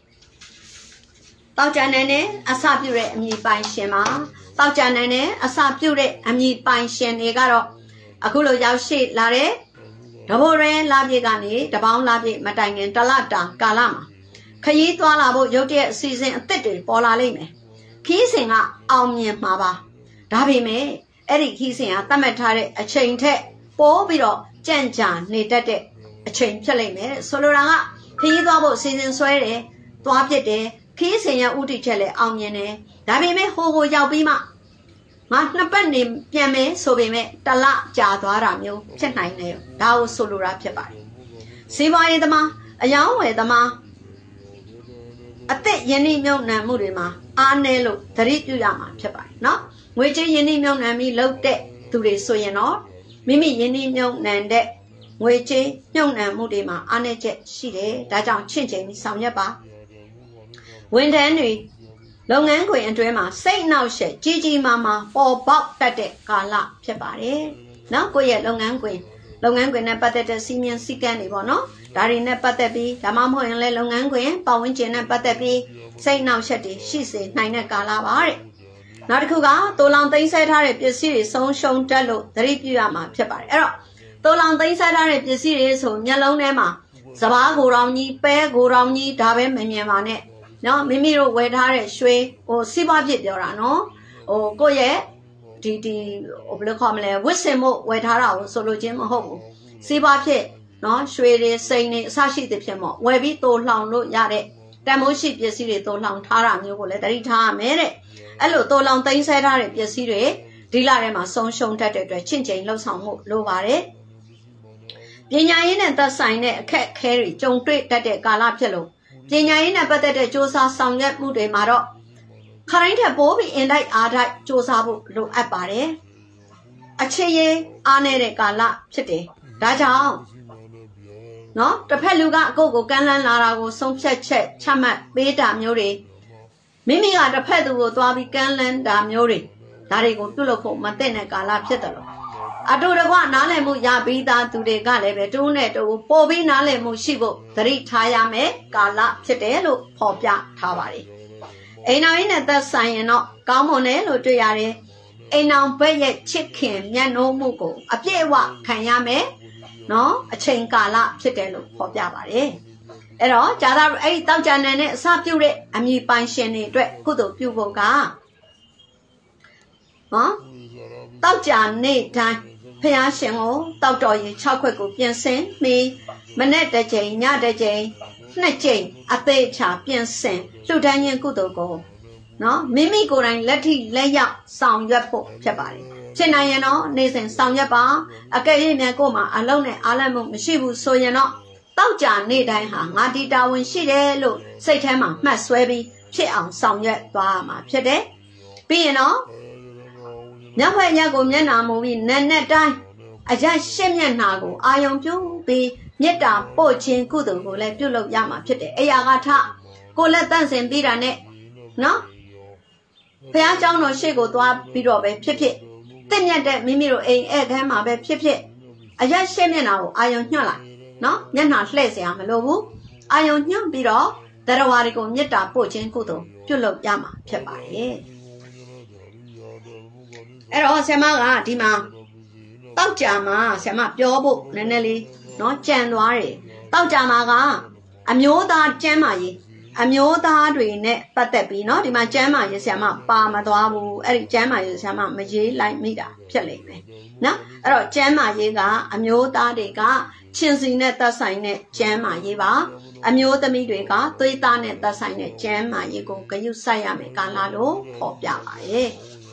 တောက်ကြနိုင်တဲ့အစပြုတဲ့အမည်ပိုင်ရှင်မှာတောက်ကြနိုင်တဲ့အစပြုတဲ့အမည်ပိုင်ရှင်တွေကတော့အခုလိုရောက်ရှိလာတဲ့တဘိုးရဲလာပြေကနေတပေါင်းလာပြေမတိုင်ခင်တလတာကာလမှာခရီးသွားလာဖို့ရုတ်တရက်အစီအစဉ်အသစ်တွေပေါ်လာလိမ့်မယ်ခီးစဉ်ကအောင်မြင်မှာပါဒါပေမဲ့အဲ့ဒီခီးစဉ်ကသတ်မှတ်ထားတဲ့အချိန်ထက်ပိုပြီးတော့ကြံ့ကြာနေတတ်တဲ့အချိန်ဖြစ်လိမ့်မယ်ဆိုလိုတာကခရီးသွားဖို့အစီအစဉ်ဆွဲတယ်သွားပြစ်တယ်ခီးစဉ်ရဥတီချက်လည်းအောင်မြင်တယ်ဒါပေမဲ့ဟိုရောက်ပြီးမှငါနှစ်ပတ်နေပြန်မယ်ဆိုပေမဲ့တလကြာသွားတာမျိုးဖြစ်နိုင်တယ်ဒါကိုဆိုလိုတာဖြစ်ပါတယ်စီးပွားရေးသမားအယောင်းဝယ်သမားအသက်ယဉ်နှိမ့်မြုပ်နှံမှုတွေမှာအားနည်းလို့သတိပြုရမှာဖြစ်ပါတယ်နော်ငွေကြေးယဉ်နှိမ့်မြုပ်နှံပြီးလုပ်တဲ့သူတွေဆိုရင်တော့မိမိယဉ်နှိမ့်မြုပ်နှံတဲ့ငွေကြေးမြုပ်နှံမှုတွေမှာအားနည်းချက်ရှိတယ်ဒါကြောင့်ချင့်ချိန်ပြီးဆောင်ရွက်ပါဝန်ထမ်းတွေလုပ်ငန်းခွင်အတွင်းမှာစိတ်နှောက်ယှက်ကြီးကြီးမားမားပေါ်ပေါက်တတ်တဲ့ကာလဖြစ်ပါတယ်နော်ကိုယ့်ရဲ့လုပ်ငန်းခွင်နဲ့ပတ်သက်တဲ့စီမံစည်းကမ်းတွေပေါ့နော်ဒါတွေနဲ့ပတ်သက်ပြီးဒါမှမဟုတ်ရင်လည်းလုပ်ငန်းခွင်ပတ်ဝန်းကျင်နဲ့ပတ်သက်ပြီးစိတ်နှောက်ယှက်တွေရှိစေနိုင်တဲ့ကာလပါတဲ့နောက်တစ်ခုကတိုးလောင်သိမ်းဆည်းထားတဲ့ပစ္စည်းတွေဆုံးရှုံးတတ်လို့သတိပြုရမှာဖြစ်ပါတယ်အဲ့တော့တိုးလောင်သိမ်းဆည်းထားတဲ့ပစ္စည်းတွေဆိုမျက်လုံးထဲမှာစပားကိုတောင်ကြီးပဲကိုတောင်ကြီးဒါပဲမမြင်ပါနဲ့နော်မိမိတို့ဝယ်ထားတဲ့ရွှေစီးပွားဖြစ်ပြောတာနော်ကိုယ့်ရဲ့ဒီဘယ်လိုခေါ်မလဲဝစ်စင်မို့ဝယ်ထားတာကိုဆိုလိုခြင်းမဟုတ်ဘူးစီးပွားဖြစ်နော်ရွှေတွေစိန်တွေအစရှိတဲ့ဖြစ်မို့ဝယ်ပြီးတိုးလှောင်လို့ရတဲ့တန်မိုးရှိပစ္စည်းတွေတိုးလှောင်ထားတာမျိုးကိုလည်းသတိထားရမယ်တဲ့အဲ့လိုတိုးလှောင်သိမ်းဆည်းထားတဲ့ပစ္စည်းတွေဒီလထဲမှာဆုံးရှုံးတတ်တဲ့အတွက်ချင့်ချိန်လှုပ်ဆောင်မှုလိုပါတယ်ပညာရေးနဲ့သက်ဆိုင်တဲ့အခက်အခဲတွေကြုံတွေ့တတ်တဲ့ကာလဖြစ်လို့ပညာရေးနဲ့ပတ်သက်တဲ့စ조사ဆောင်ရွက်မှုတွေမှာတော့ခရိုင်းထက်ပိုပြီးအင်တိုက်အားတိုက်စ조사ဖို့လိုအပ်ပါတယ်အခြေရေးအားနေတဲ့ကာလဖြစ်တယ်ဒါကြောင့်နော်တစ်ဖက်လူကအကုတ်ကိုကမ်းလှမ်းလာတာကိုဆုံးဖြတ်ချက်ချမှတ်ပေးတာမျိုးတွေမိမိကတစ်ဖက်သူကိုသွားပြီးကမ်းလှမ်းတာမျိုးတွေဒါတွေကိုပြုလုပ်ဖို့မသင့်တဲ့ကာလဖြစ်တယ်လို့အတူတကွနားလည်မှုရပြီးသားသူတွေကလည်းပဲတူးနဲ့တူပို့ပြီးနားလည်မှုရှိဖို့သတိထားရမယ်ကာလဖြစ်တယ်လို့ဖော်ပြထားပါတယ်အိမ်တော်ကြီးနဲ့သက်ဆိုင်ရင်တော့ကောင်းမွန်တယ်လို့တွေ့ရတယ်အိမ်တော်ဘက်ရဲ့ချစ်ခင်မျက်နှာမှုကိုအပြည့်အဝခံရမယ်နော်အချိန်ကာလဖြစ်တယ်လို့ဖော်ပြပါတယ်အဲ့တော့ဂျာသာအဲ့ဒီတောက်ကြနန်နဲ့အစပြုတဲ့အမည်ပိုင်ရှင်တွေအတွက်ကုသိုလ်ပြုဖို့ကနော်တောက်ကြနေ့တိုင်းဖျားရှင်ကိုတောက်တော်ရင်6ခွက်ကိုပြင်ဆင်ပြီးမနေ့တစ်ချိန်ညတစ်ချိန်2ချိန်အသေးချာပြင်ဆင်လှူဒန်းခြင်းကုသိုလ်ကိုနော်မိမိကိုယ်တိုင်လက်ထိလက်ရောက်ဆောင်ရွက်ဖို့ဖြစ်ပါတယ်ဖြစ်နိုင်ရင်တော့နေ့စဉ်ဆောင်ရွက်ပါအကယ်၍မြန်ကိုမှအလုံးနဲ့အားလည်းမှုမရှိဘူးဆိုရင်တော့တောက်ကြနေ့တိုင်းဟာငါဒီတာဝန်ရှိတယ်လို့စိတ်ထဲမှာမှတ်ဆွဲပြီးဖြစ်အောင်ဆောင်ရွက်သွားမှာဖြစ်တယ်ပြီးရင်တော့ညဘက်ရက်ကိုမျက်နှာမူပြီးနက်တိုင်းအရရှင်းမျက်နှာကိုအာယုံပြုပြီးမေတ္တာပို့ခြင်းကုသိုလ်ကိုလည်းပြုလုပ်ရမှာဖြစ်တယ်အရာကထကိုလက်တန့်စင်ပြီးတာနဲ့နော်ဘုရားကျောင်းတော်ရှေ့ကိုသွားပြီးတော့ပဲဖြစ်ဖြစ်တင့်မြတ်တဲ့မိမိတို့အိမ်အဲ့ခန်းမှာပဲဖြစ်ဖြစ်အရရှင်းမျက်နှာကိုအာယုံညွှတ်လိုက်နော်မျက်နှာလှည့်เสียမလို့ဘူးအာယုံညွှတ်ပြီးတော့တရားဝါတွေကိုမေတ္တာပို့ခြင်းကုသိုလ်ပြုလုပ်ရမှာဖြစ်ပါတယ်အဲ့တော့ဆရာမကဒီမှာတောက်ကြမှာဆရာမပြောဖို့နည်းနည်းလေးနော်ကြံသွားတယ်တောက်ကြမှာကအမျိုးသားကျမ်းမာရေးအမျိုးသားတွေနဲ့ပတ်သက်ပြီးနော်ဒီမှာကျမ်းမာရေးဆရာမပါမသွားဘူးအဲ့ဒီကျမ်းမာရေးဆရာမမရေးလိုက်မိတာဖြစ်လိမ့်မယ်နော်အဲ့တော့ကျမ်းမာရေးကအမျိုးသားတွေကချင်းစီနဲ့သက်ဆိုင်တဲ့ကျမ်းမာရေးပါအမျိုးသမီးတွေကသွေးသားနဲ့သက်ဆိုင်တဲ့ကျမ်းမာရေးကိုဂရုစိုက်ရမယ်ကာလလို့ဖော်ပြပါရဲ့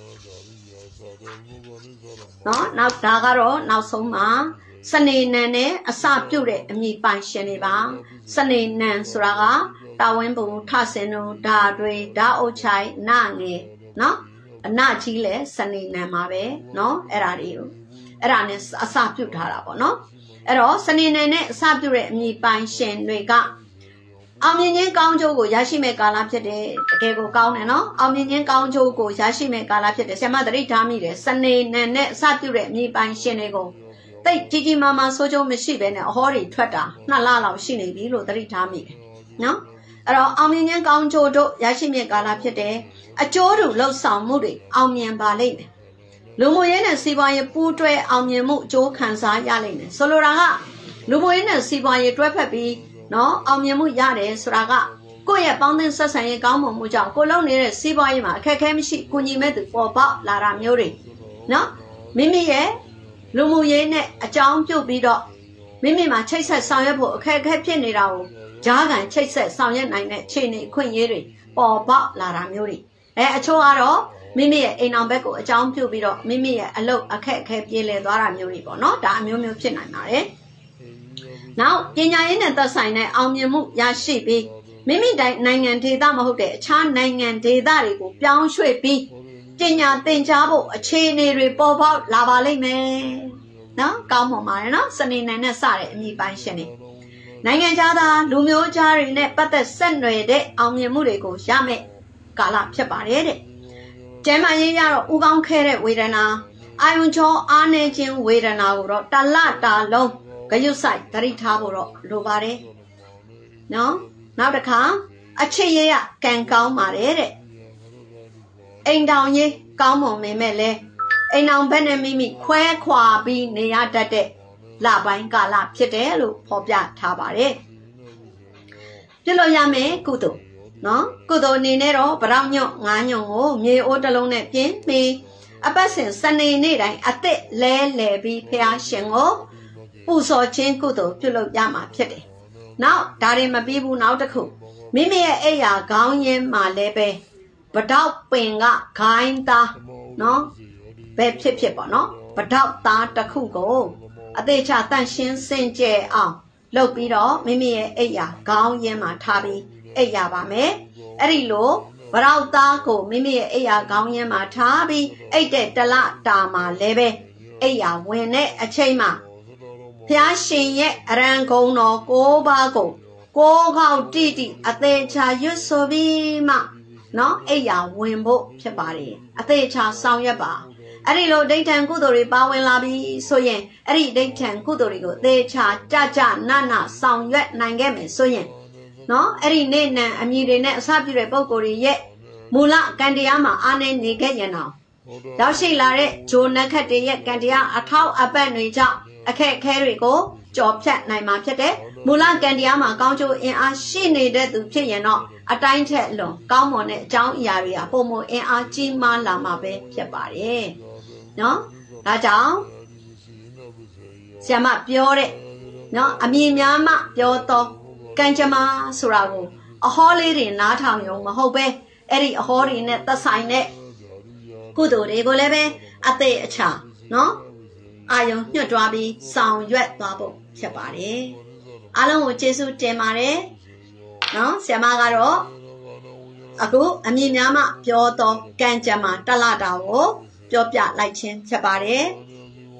နော်နောက်ဒါကတော့နောက်ဆုံးမှာစနေနံနဲ့အစပြုတ်တဲ့အမည်ပိုင်ရှင်တွေပါစနေနံဆိုတာကတာဝင်းပုံထဆင်တို့ဓာတွေဓာအုတ်ချိုင်နငယ်နော်အနကြီးလဲစနေနံမှာပဲနော်အဲ့ဒါတွေကိုအဲ့ဒါနဲ့အစပြုတ်ထားတာပေါ့နော်အဲ့တော့စနေနံနဲ့အစပြုတ်တဲ့အမည်ပိုင်ရှင်တွေကအောင်မြင်ခြင်းကောင်းကျိုးကိုရရှိမဲ့ကာလဖြစ်တယ်တကယ်ကိုကောင်းတယ်နော်အောင်မြင်ခြင်းကောင်းကျိုးကိုရရှိမဲ့ကာလဖြစ်တယ်ဆရာမသတိထားမိတယ်စနေနံနဲ့အစပြုတ်တဲ့အမည်ပိုင်ရှင်တွေကိုတိတ်ကြီးကြီးမားမားဆိုးကျိုးမရှိဘဲနဲ့အဟောတွေထွက်တာ2လလောက်ရှိနေပြီလို့သတိထားမိတယ်နော်အဲ့တော့အောင်မြင်ခြင်းကောင်းကျိုးတို့ရရှိမဲ့ကာလဖြစ်တယ်အကျိုးတို့လှုပ်ဆောင်မှုတွေအောင်မြင်ပါလိမ့်မယ်လူမှုရေးနဲ့စီးပွားရေးပူးတွဲအောင်မြင်မှုအကျိုးခံစားရလိမ့်မယ်ဆိုလိုတာကလူမှုရေးနဲ့စီးပွားရေးတွဲဖက်ပြီးနော်အောင်မြင်မှုရတယ်ဆိုတာကကိုယ့်ရဲ့ပေါင်းသင်းဆက်ဆံရေးကောင်းမွန်မှုကြောင့်ကိုလုံနေတဲ့စီးပွားရေးမှာအခက်အခဲမရှိကုညီမဲ့သူပေါ်ပေါက်လာတာမျိုးတွေနော်မိမိရဲ့လူမှုရေးနဲ့အကြောင်းပြုတ်ပြီးတော့မိမိမှာချိတ်ဆက်ဆောင်ရွက်ဖို့အခက်အခဲဖြစ်နေတာကိုကြားကန်ချိတ်ဆက်ဆောင်ရွက်နိုင်တဲ့ခြေနေခွင့်ရေးတွေပေါ်ပေါက်လာတာမျိုးတွေအချို့ကတော့မိမိရဲ့အိမ်အောင်ဘက်ကိုအကြောင်းပြုတ်ပြီးတော့မိမိရဲ့အလုပ်အခက်အခဲပြေလည်သွားတာမျိုးတွေပေါ့နော်ဒါအမျိုးမျိုးဖြစ်နိုင်ပါတယ်နောက်ပညာရေးနဲ့သက်ဆိုင်တဲ့အောင်မြင်မှုရရှိပြီးမိမိနိုင်ငံဒေသမဟုတ်တဲ့အခြားနိုင်ငံဒေသတွေကိုပြောင်းရွှေ့ပြီးပညာသင်ကြားဖို့အခြေအနေတွေပေါ်ပေါက်လာပါလိမ့်မယ်နော်ကောင်းမွန်ပါတယ်နော်စနေနေ့နဲ့စတဲ့အမည်ပိုင်းရှင်နေနိုင်ငံခြားသားလူမျိုးခြားတွေနဲ့ပတ်သက်ဆက်နွယ်တဲ့အောင်မြင်မှုတွေကိုရမယ်ကာလဖြစ်ပါတယ်တဲ့ကျမ်းမာရေးရတော့ဥကောင်းခဲတဲ့ဝေဒနာအာယုံချောအားနေခြင်းဝေဒနာကိုတော့တလတာလုံးဂရုစိုက်သတိထားဖို့တော့လိုပါတယ်နော်နောက်တစ်ခါအချစ်ရေးကကံကောင်းပါတယ်တဲ့အိမ်တောင်ရေးကောင်းမွန်ပေမဲ့လဲအိမ်တောင်ဘက်နဲ့မိမိခွဲခွာပြီးနေရတတ်တဲ့လပိုင်းကာလဖြစ်တယ်လို့ဖော်ပြထားပါတယ်ပြလို့ရမယ်ကုသိုလ်နော်ကုသိုလ်အနေနဲ့တော့ဗရောင်းညွန့်9ညွန့်ကိုမြေအိုးတစ်လုံးနဲ့ပြင်ပြီးအပတ်စဉ်စနေနေ့တိုင်းအသက်လဲလှယ်ပြီးဖျားရှင်ကိုပူဇော်ခြင်းကုသိုလ်ပြုလုပ်ရမှာဖြစ်တယ်နောက်ဒါတွေမပြီးဘူးနောက်တစ်ခုမိမိရဲ့အိယာခေါင်းရင်းမှာလည်းပဲပတောက်ပင်ကဂိုင်းသားနော်ဘယ်ဖြစ်ပေါ့နော်ပတောက်သားတစ်ခုကိုအသေးချတန့်ရှင်းစင်ကြယ်အောင်လုပ်ပြီးတော့မိမိရဲ့အိယာခေါင်းရင်းမှာထားပြီးအိပ်ရပါမယ်အဲ့ဒီလိုဗရောက်သားကိုမိမိရဲ့အိယာခေါင်းရင်းမှာထားပြီးအိတ်တဲ့တလတာမှာလည်းပဲအိယာဝင်တဲ့အချိန်မှာဖျားရှင်ရဲ့အရန်ကုံတော်6ပါးကို6ခေါက်တိတိအသေးချရွတ်ဆိုပြီးမှနော်အိယာဝင်ဖို့ဖြစ်ပါတယ်အသေးချဆောင်ရွက်ပါအဲ့ဒီလိုဒိဋ္ဌံကုသိုလ်တွေပါဝင်လာပြီးဆိုရင်အဲ့ဒီဒိဋ္ဌံကုသိုလ်တွေကိုသေချာကြနဆောင်ရွက်နိုင်ခဲ့မယ်ဆိုရင်နော်အဲ့ဒီနေနံအမည်တွေနဲ့အစပြုတဲ့ပုံကိုယ်တွေရဲ့မူလကံတရားမှာအားနေနေခဲ့ရင်တော့ရောက်ရှိလာတဲ့ဂျိုနခတ်တွေရဲ့ကံတရားအထောက်အပံ့တွေကြောင့်အခက်အခဲတွေကိုကြော်ဖြတ်နိုင်မှာဖြစ်တယ်မူလကံတရားမှာကောင်းကျိုးအင်အားရှိနေတဲ့သူဖြစ်ရင်တော့အတိုင်းထက်လွန်ကောင်းမွန်တဲ့အကြောင်းအရာတွေကပုံမအင်အားကြီးမားလာမှာပဲဖြစ်ပါတယ်နော်ဒါကြောင့်ဆရာမပြောတဲ့နော်အမြင်များမှပြောတော့ကံကြမ္မာဆိုတာကိုအဟောလေးတွေနားထောင်ရုံမဟုတ်ပဲအဲ့ဒီအဟောတွေနဲ့သက်ဆိုင်တဲ့ကုသိုလ်တွေကိုလည်းပဲအသေးအချာနော်အာယုံညှွတ်တွားပြီးဆောင်ရွက်သွားဖို့ဖြစ်ပါတယ်အားလုံးကိုကျေးဇူးတင်ပါတယ်နော်ဆရာမကတော့အခုအမြင်များမှပြောတော့ကံကြမ္မာတလတာကိုပြောပြလိုက်ခြင်းဖြစ်ပါတယ်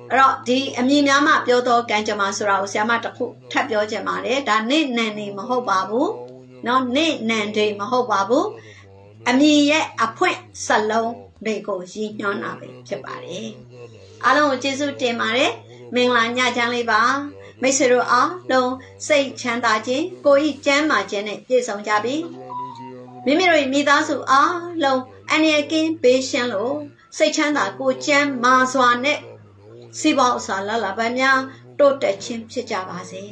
ဒီအမြင်များမှပြောတော့ကံကြမ္မာဆိုတာကိုဆရာမတစ်ခုထပ်ပြောချင်ပါတယ်ဒါနေ့နံနေမဟုတ်ပါဘူးเนาะနေ့နံတွေမဟုတ်ပါဘူးအမြင်ရဲ့အဖွင့်စလုံးတွေကိုရည်ညွှန်းတာပဲဖြစ်ပါတယ်အားလုံးကိုကျေးဇူးတင်ပါတယ်မင်္ဂလာညချမ်းလေးပါမိတ်ဆွေတို့အားလုံးစိတ်ချမ်းသာခြင်းကိုယ်ဤကျမ်းမာခြင်းနဲ့ပြည့်စုံကြပြီမိမိတို့မိသားစုအားလုံးအနေကင်းပေးရှင်းလို့စိတ်ချမ်းသာကိုကျမ်းမာစွာနဲ့စီးပွားဥစ္စာလာပန်းများတိုးတက်ခြင်းဖြစ်ကြပါစေ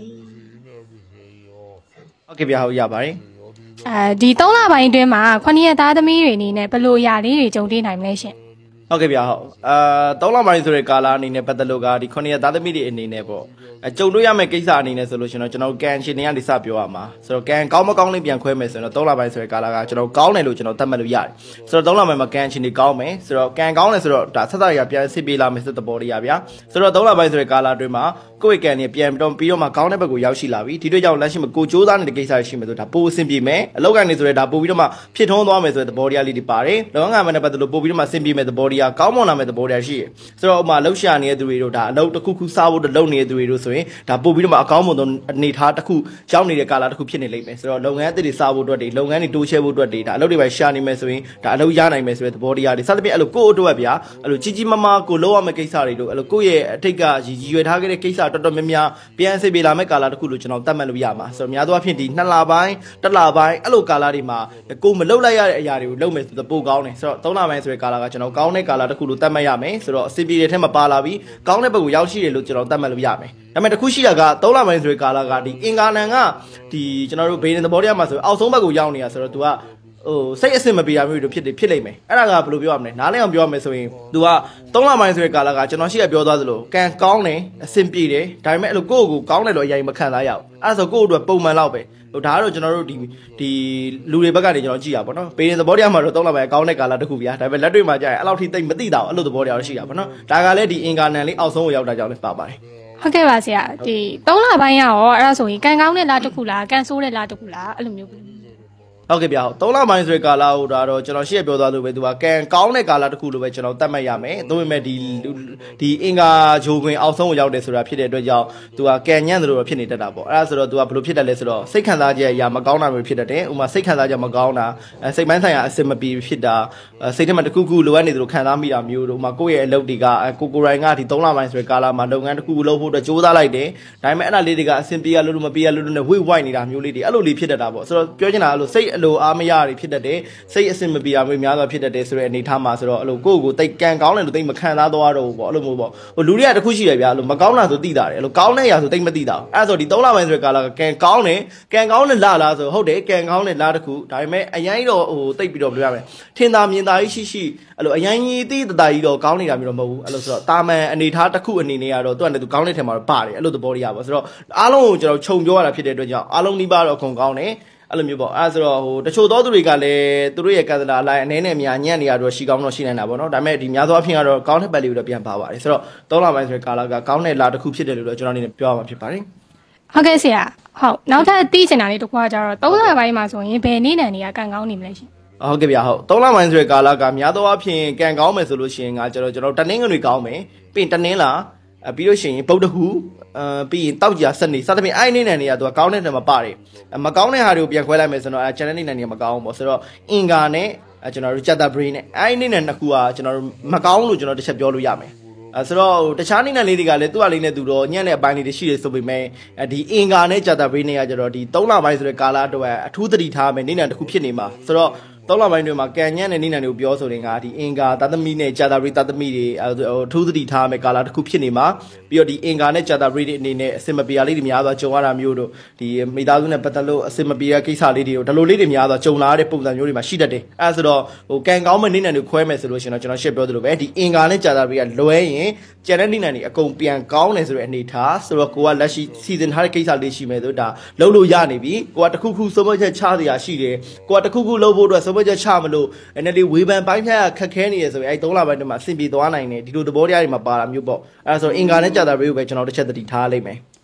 ဟုတ်ကဲ့ဗျာဟုတ်ရပါတယ်ဒီ3လပိုင်းအတွင်းမှာ9ရက်သားသမီးတွေအနေနဲ့ဘယ်လိုအရာလေးတွေကြုံတွေ့နိုင်မလဲရှင်ဟုတ်ကဲ့ဗျာဟုတ်3လပိုင်းဆိုတဲ့ကာလအနေနဲ့ပတ်သက်လို့ကဒီ9ရက်သားသမီးတွေအနေနဲ့ပေါ့ကြုံတွေ့ရမယ့်ကိစ္စအနေနဲ့ဆိုလို့ရှင်တော့ကျွန်တော်ကန်ရှင်တွေကနေစပြောရမှာဆိုတော့ကန်ကောင်းမကောင်းလေးပြန်ခွဲမယ်ဆိုရင်တော့3လပိုင်းဆိုတဲ့ကာလကကျွန်တော်ကောင်းတယ်လို့ကျွန်တော်သတ်မှတ်လို့ရတယ်ဆိုတော့3လပိုင်းမှာကန်ရှင်တွေကောင်းမယ်ဆိုတော့ကန်ကောင်းတယ်ဆိုတော့ဒါဆက်ဆက်ရပြန်စစ်ပေးလာမယ်ဆိုတဲ့သဘောတရားဗျာဆိုတော့3လပိုင်းဆိုတဲ့ကာလအတွင်းမှာကိုယ့်ရဲ့ကန်တွေပြန်ပြီးတော့မှကောင်းတဲ့ဘက်ကိုရောက်ရှိလာပြီဒီတွေ့ကြောင့်လက်ရှိမှာကိုစူးစမ်းနေတဲ့ကိစ္စတွေရှိမယ်ဆိုတော့ဒါပိုအဆင်ပြေမယ်အလောက်ကန်နေဆိုတဲ့ဒါပို့ပြီးတော့မှဖြစ်ထွန်းသွားမယ်ဆိုတဲ့သဘောတရားလေးတွေပါတယ်လောကမှာနဲ့ပတ်သက်လို့ပို့ပြီးတော့မှအဆင်ပြေမယ်သဘောတရားကောင်းမွန်လာမယ်သဘောတရားရှိတယ်ဆိုတော့ဥပမာလှုပ်ရှားနေတဲ့သူတွေတို့ဒါအလုပ်တစ်ခုခုစားဖို့လုပ်နေတဲ့သူတွေတို့ဆိုရင်ဒါပို့ပြီးတော့အကောင်းမွန်သောအနေထားတစ်ခုရောက်နေတဲ့ကာလတစ်ခုဖြစ်နေလိမ့်မယ်ဆိုတော့လုပ်ငန်းအသစ်တွေစဖို့အတွက်တွေလုပ်ငန်းတွေတိုးချဲ့ဖို့အတွက်တွေဒါအလုပ်တွေပဲရှာနေမယ်ဆိုရင်ဒါအလုပ်ရနိုင်မယ်ဆိုတဲ့သဘောတရားတွေစသဖြင့်အဲ့လိုကိုယ့်အတွက်ဗျာအဲ့လိုကြီးကြီးမားမားကိုလုပ်ရမယ့်ကိစ္စတွေတို့အဲ့လိုကိုယ့်ရဲ့အထိတ်ကရည်ရွယ်ထားခဲ့တဲ့ကိစ္စတော်တော်များများပြန်စစ်ပေးလာမယ့်ကာလတစ်ခုလို့ကျွန်တော်သတ်မှတ်လို့ရမှာဆိုတော့များသောအားဖြင့်ဒီ2လပိုင်း1လပိုင်းအဲ့လိုကာလတွေမှာကိုမလုပ်လိုက်ရတဲ့အရာတွေကိုလုပ်မယ်ဆိုတော့ပိုကောင်းတယ်ဆိုတော့3လပိုင်းဆိုတဲ့ကာလကကျွန်တော်ကောင်းတဲ့ကာလတစ်ခုလို့သတ်မှတ်ရမယ်ဆိုတော့အစီအပြေတွေထဲမှာပါလာပြီးကောင်းတဲ့ဘက်ကိုရောက်ရှိတယ်လို့ကျွန်တော်သတ်မှတ်လို့ရမယ်ဒါပေမဲ့တစ်ခုရှိတာက3လပိုင်းဆိုတဲ့ကာလကဒီအင်္ဂါနံကဒီကျွန်တော်တို့ဘေးနေသဘောတရားမှာဆိုအောက်ဆုံးဘက်ကိုရောက်နေတာဆိုတော့ तू ကစိတ်အဆင်မပြေတာမျိုးတွေဖြစ်လိမ့်မယ်အဲ့ဒါကဘယ်လိုပြောရမလဲနားလည်အောင်ပြောရမယ်ဆိုရင် तू က3လပိုင်းဆိုတဲ့ကာလကကျွန်တော်ရှိရပြောသွားသလိုကံကောင်းတယ်အဆင်ပြေတယ်ဒါပေမဲ့အဲ့လိုကိုယ့်ကိုကောင်းတယ်လို့အရင်မခံစားရအောင်အဲ့ဒါဆိုကိုယ့်အတွက်ပုံမှန်လောက်ပဲဒါကတော့ကျွန်တော်တို့ဒီလူတွေဘက်ကနေကျွန်တော်ကြည့်ရပါတော့ဘေးရင်သဘောတရားမှာတော့3လပိုင်းကောင်းတဲ့ကာလတစ်ခုဗျာဒါပေမဲ့လက်တွေ့မှာကြာရင်အဲ့လောက်ထိသိမသိတာအဲ့လိုသဘောတရားရှိတာပါနော်ဒါကလည်းဒီအင်္ဂါနံလေးအောက်ဆုံးကိုရောက်တာကြောင့်လည်းပါပါတယ်ဟုတ်ကဲ့ပါဆရာဒီ3လပိုင်းရောအဲ့ဒါဆိုရင်ကံကောင်းတဲ့လားတစ်ခုလားကံဆိုးတဲ့လားတစ်ခုလားအဲ့လိုမျိုးဟုတ်ကဲ့ဗျာ3လပိုင်းဆိုတဲ့ကာလဟိုဒါတော့ကျွန်တော်ရှေ့ပြောသွားလို့ပဲသူကကံကောင်းတဲ့ကာလတစ်ခုလို့ပဲကျွန်တော်သတ်မှတ်ရမယ်ဒါပေမဲ့ဒီအင်္ဂါဂျိုခွင်အောက်ဆုံးကိုရောက်တယ်ဆိုတာဖြစ်တဲ့အတွက်ကြောင့်သူကကံညံ့တယ်လို့ဖြစ်နေတတ်တာပေါ့အဲ့ဒါဆိုတော့သူကဘယ်လိုဖြစ်တတ်လဲဆိုတော့စိတ်ခံစားချက်အရာမကောင်းတာမျိုးဖြစ်တတ်တယ်ဥပမာစိတ်ခံစားချက်မကောင်းတာစိတ်ပိုင်းဆိုင်ရာအဆင်မပြေဖြစ်တာစိတ်ထဲမှာတစ်ခုခုလိုအပ်နေတယ်လို့ခံစားမိတာမျိုးတို့ဥပမာကိုယ့်ရဲ့အလုပ်တွေကကိုရိုင်းကဒီ3လပိုင်းဆိုတဲ့ကာလမှာလုပ်ငန်းတစ်ခုလုပ်ဖို့အတွက်ကြိုးစားလိုက်တယ်ဒါပေမဲ့အဲ့ဒါလေးတွေကအဆင်ပြေရလို့မပြေရလို့နဲ့ဝိတ်ဝိုက်နေတာမျိုးလေးတွေအဲ့လိုလေးဖြစ်တတ်တာပေါ့ဆိုတော့ပြောချင်တာအဲ့လိုစိတ်အလိုအားမရတွေဖြစ်တတ်တယ်စိတ်အဆင်မပြေတာမျိုးများစွာဖြစ်တတ်တယ်ဆိုတဲ့အနေထားမှာဆိုတော့အဲ့လိုကိုယ့်ကိုတိတ်ကံကောင်းတယ်လို့တိတ်မခံစားသွားတော့ဘူးပေါ့အဲ့လိုမျိုးပေါ့ဟိုလူတွေကတစ်ခုရှိတယ်ဗျာအဲ့လိုမကောင်းတာဆိုသိတာတယ်အဲ့လိုကောင်းတဲ့အရာဆိုတိတ်မသိတာအဲ့ဒါဆိုဒီ3လပိုင်းဆိုတဲ့ကာလကကံကောင်းတယ်လားဆိုဟုတ်တယ်ကံကောင်းတယ်လားတခုဒါပေမဲ့အရင်တော့ဟိုတိတ်ပြီးတော့ပြောရမယ်ထင်သာမြင်သာကြီးရှိအဲ့လိုအရင်ကြီးသိတကြီးတော့ကောင်းနေတာမျိုးတော့မဟုတ်ဘူးအဲ့လိုဆိုတော့တာမန်အနေထားတစ်ခုအနေနဲ့ကတော့သူကလည်းသူကောင်းတဲ့ထဲမှာတော့ပါတယ်အဲ့လိုသဘောတရားပေါ့ဆိုတော့အားလုံးကိုကျွန်တော်ခြုံပြောရတာဖြစ်တဲ့အတွက်ကြောင့်အားလုံးနှိပါတော့အကုန်ကောင်းတယ်အဲ့လိုမျိုးပေါ့အဲ့ဒါဆိုတော့ဟိုတချို့သောသူတွေကလည်းသူတို့ရဲ့ကံစတာအလိုက်အနေနဲ့များညံ့နေရတော့ရှိကောင်းတော့ရှိနေတာပေါ့နော်ဒါပေမဲ့ဒီများသောအားဖြင့်ကတော့ကောင်းတဲ့ပတ်လေးကိုတော့ပြန်ပါပါတယ်ဆိုတော့3လပိုင်းဆိုတဲ့ကာလကကောင်းတဲ့လာတစ်ခုဖြစ်တယ်လို့တော့ကျွန်တော်အနေနဲ့ပြောရမှာဖြစ်ပါတယ်ဟုတ်ကဲ့ဆရာဟုတ်နောက်ထပ်သိချင်တာလေးတစ်ခုကကြတော့3လပိုင်းမှာဆိုရင်ဘယ်နေ့နဲ့နေရကံကောင်းနေမလဲရှင်ဟုတ်ကဲ့ဗျာဟုတ်3လပိုင်းဆိုတဲ့ကာလကများသောအားဖြင့်ကံကောင်းမယ်ဆိုလို့ရှိရင်ကကျွန်တော်တနင်္ဂနွေကောင်းမယ်ပြီးရင်တနင်္လာပြီးလို့ရှိရင်ဗုဒ္ဓဟူပြီးရင်တောက်ကြစနေစသဖြင့်အဲ့နေနေရသူကကောင်းတဲ့နေရာမှာပါတယ်မကောင်းတဲ့ဟာတွေကိုပြန်ခွဲလိုက်မယ်ဆိုတော့အဲ့ channel နေနေမကောင်းဘူးပေါ့ဆိုတော့အင်္ဂါနဲ့ကျွန်တော်တို့ chapter brain နဲ့အဲ့နေနေနှစ်ခုကကျွန်တော်တို့မကောင်းလို့ကျွန်တော်တစ်ချက်ပြောလို့ရမယ်ဆိုတော့တခြားနေနေလေးတွေကလည်းသူ့အလေးနဲ့သူတော့ညံ့တဲ့အပိုင်းလေးတွေရှိတယ်ဆိုပေမဲ့ဒီအင်္ဂါနဲ့ chapter brain နဲ့ကကျတော့ဒီ3လပိုင်းဆိုတဲ့ကာလအတွက်အထူးသတိထားမယ်နေနေတစ်ခုဖြစ်နေမှာဆိုတော့3လပိုင်းတွေမှာကံညံ့တဲ့နေနေတွေကိုပြောဆိုရင်ကဒီအင်္ဂါသာသမီနဲ့ဂျာတာရီသာသမီတွေထူးသတိထားမယ်ကာလတစ်ခုဖြစ်နေမှာပြီးတော့ဒီအင်္ဂါနဲ့ဂျာတာရီတွေအနေနဲ့အစင်မပြေလေးတွေများစွာကြုံရတာမျိုးတို့ဒီမိသားစုနဲ့ပတ်သက်လို့အစင်မပြေတဲ့ကိစ္စလေးတွေကိုဒီလိုလေးတွေများစွာကြုံလာတဲ့ပုံစံမျိုးတွေမှာရှိတတ်တယ်အဲဆိုတော့ဟိုကံကောင်းမဲ့နေနေတွေခွဲမယ်ဆိုလို့ရှိရင်တော့ကျွန်တော်ရှင်းပြောသလိုပဲဒီအင်္ဂါနဲ့ဂျာတာရီကလွဲရင်ကျန်တဲ့နေနေတွေအကုန်ပြန်ကောင်းတယ်ဆိုတဲ့အနေထားဆိုတော့ကိုကလက်ရှိစီစဉ်ထားတဲ့ကိစ္စလေးရှိမယ်ဆိုဒါလုပ်လို့ရနေပြီကိုကတခုခုစုံမချက်ချစရာရှိတယ်ကိုကတခုခုလုပ်ဖို့အတွက်စုံမချက်ချမလို့အဲ့ဝေဖန်ပိုင်းဖြတ်ခက်ခဲနေရဆိုရင်အဲ့3လပိုင်းတည်းမှာအဆင်ပြေသွားနိုင်တယ်ဒီလိုသဘောတရားတွေမှာပါတာမျိုးပေါ့အဲ့ဒါဆိုအင်္ဂါနဲ့ကြာတာတွေကိုပဲကျွန်တော်တစ်ချက်သတိထားလိုက်မယ်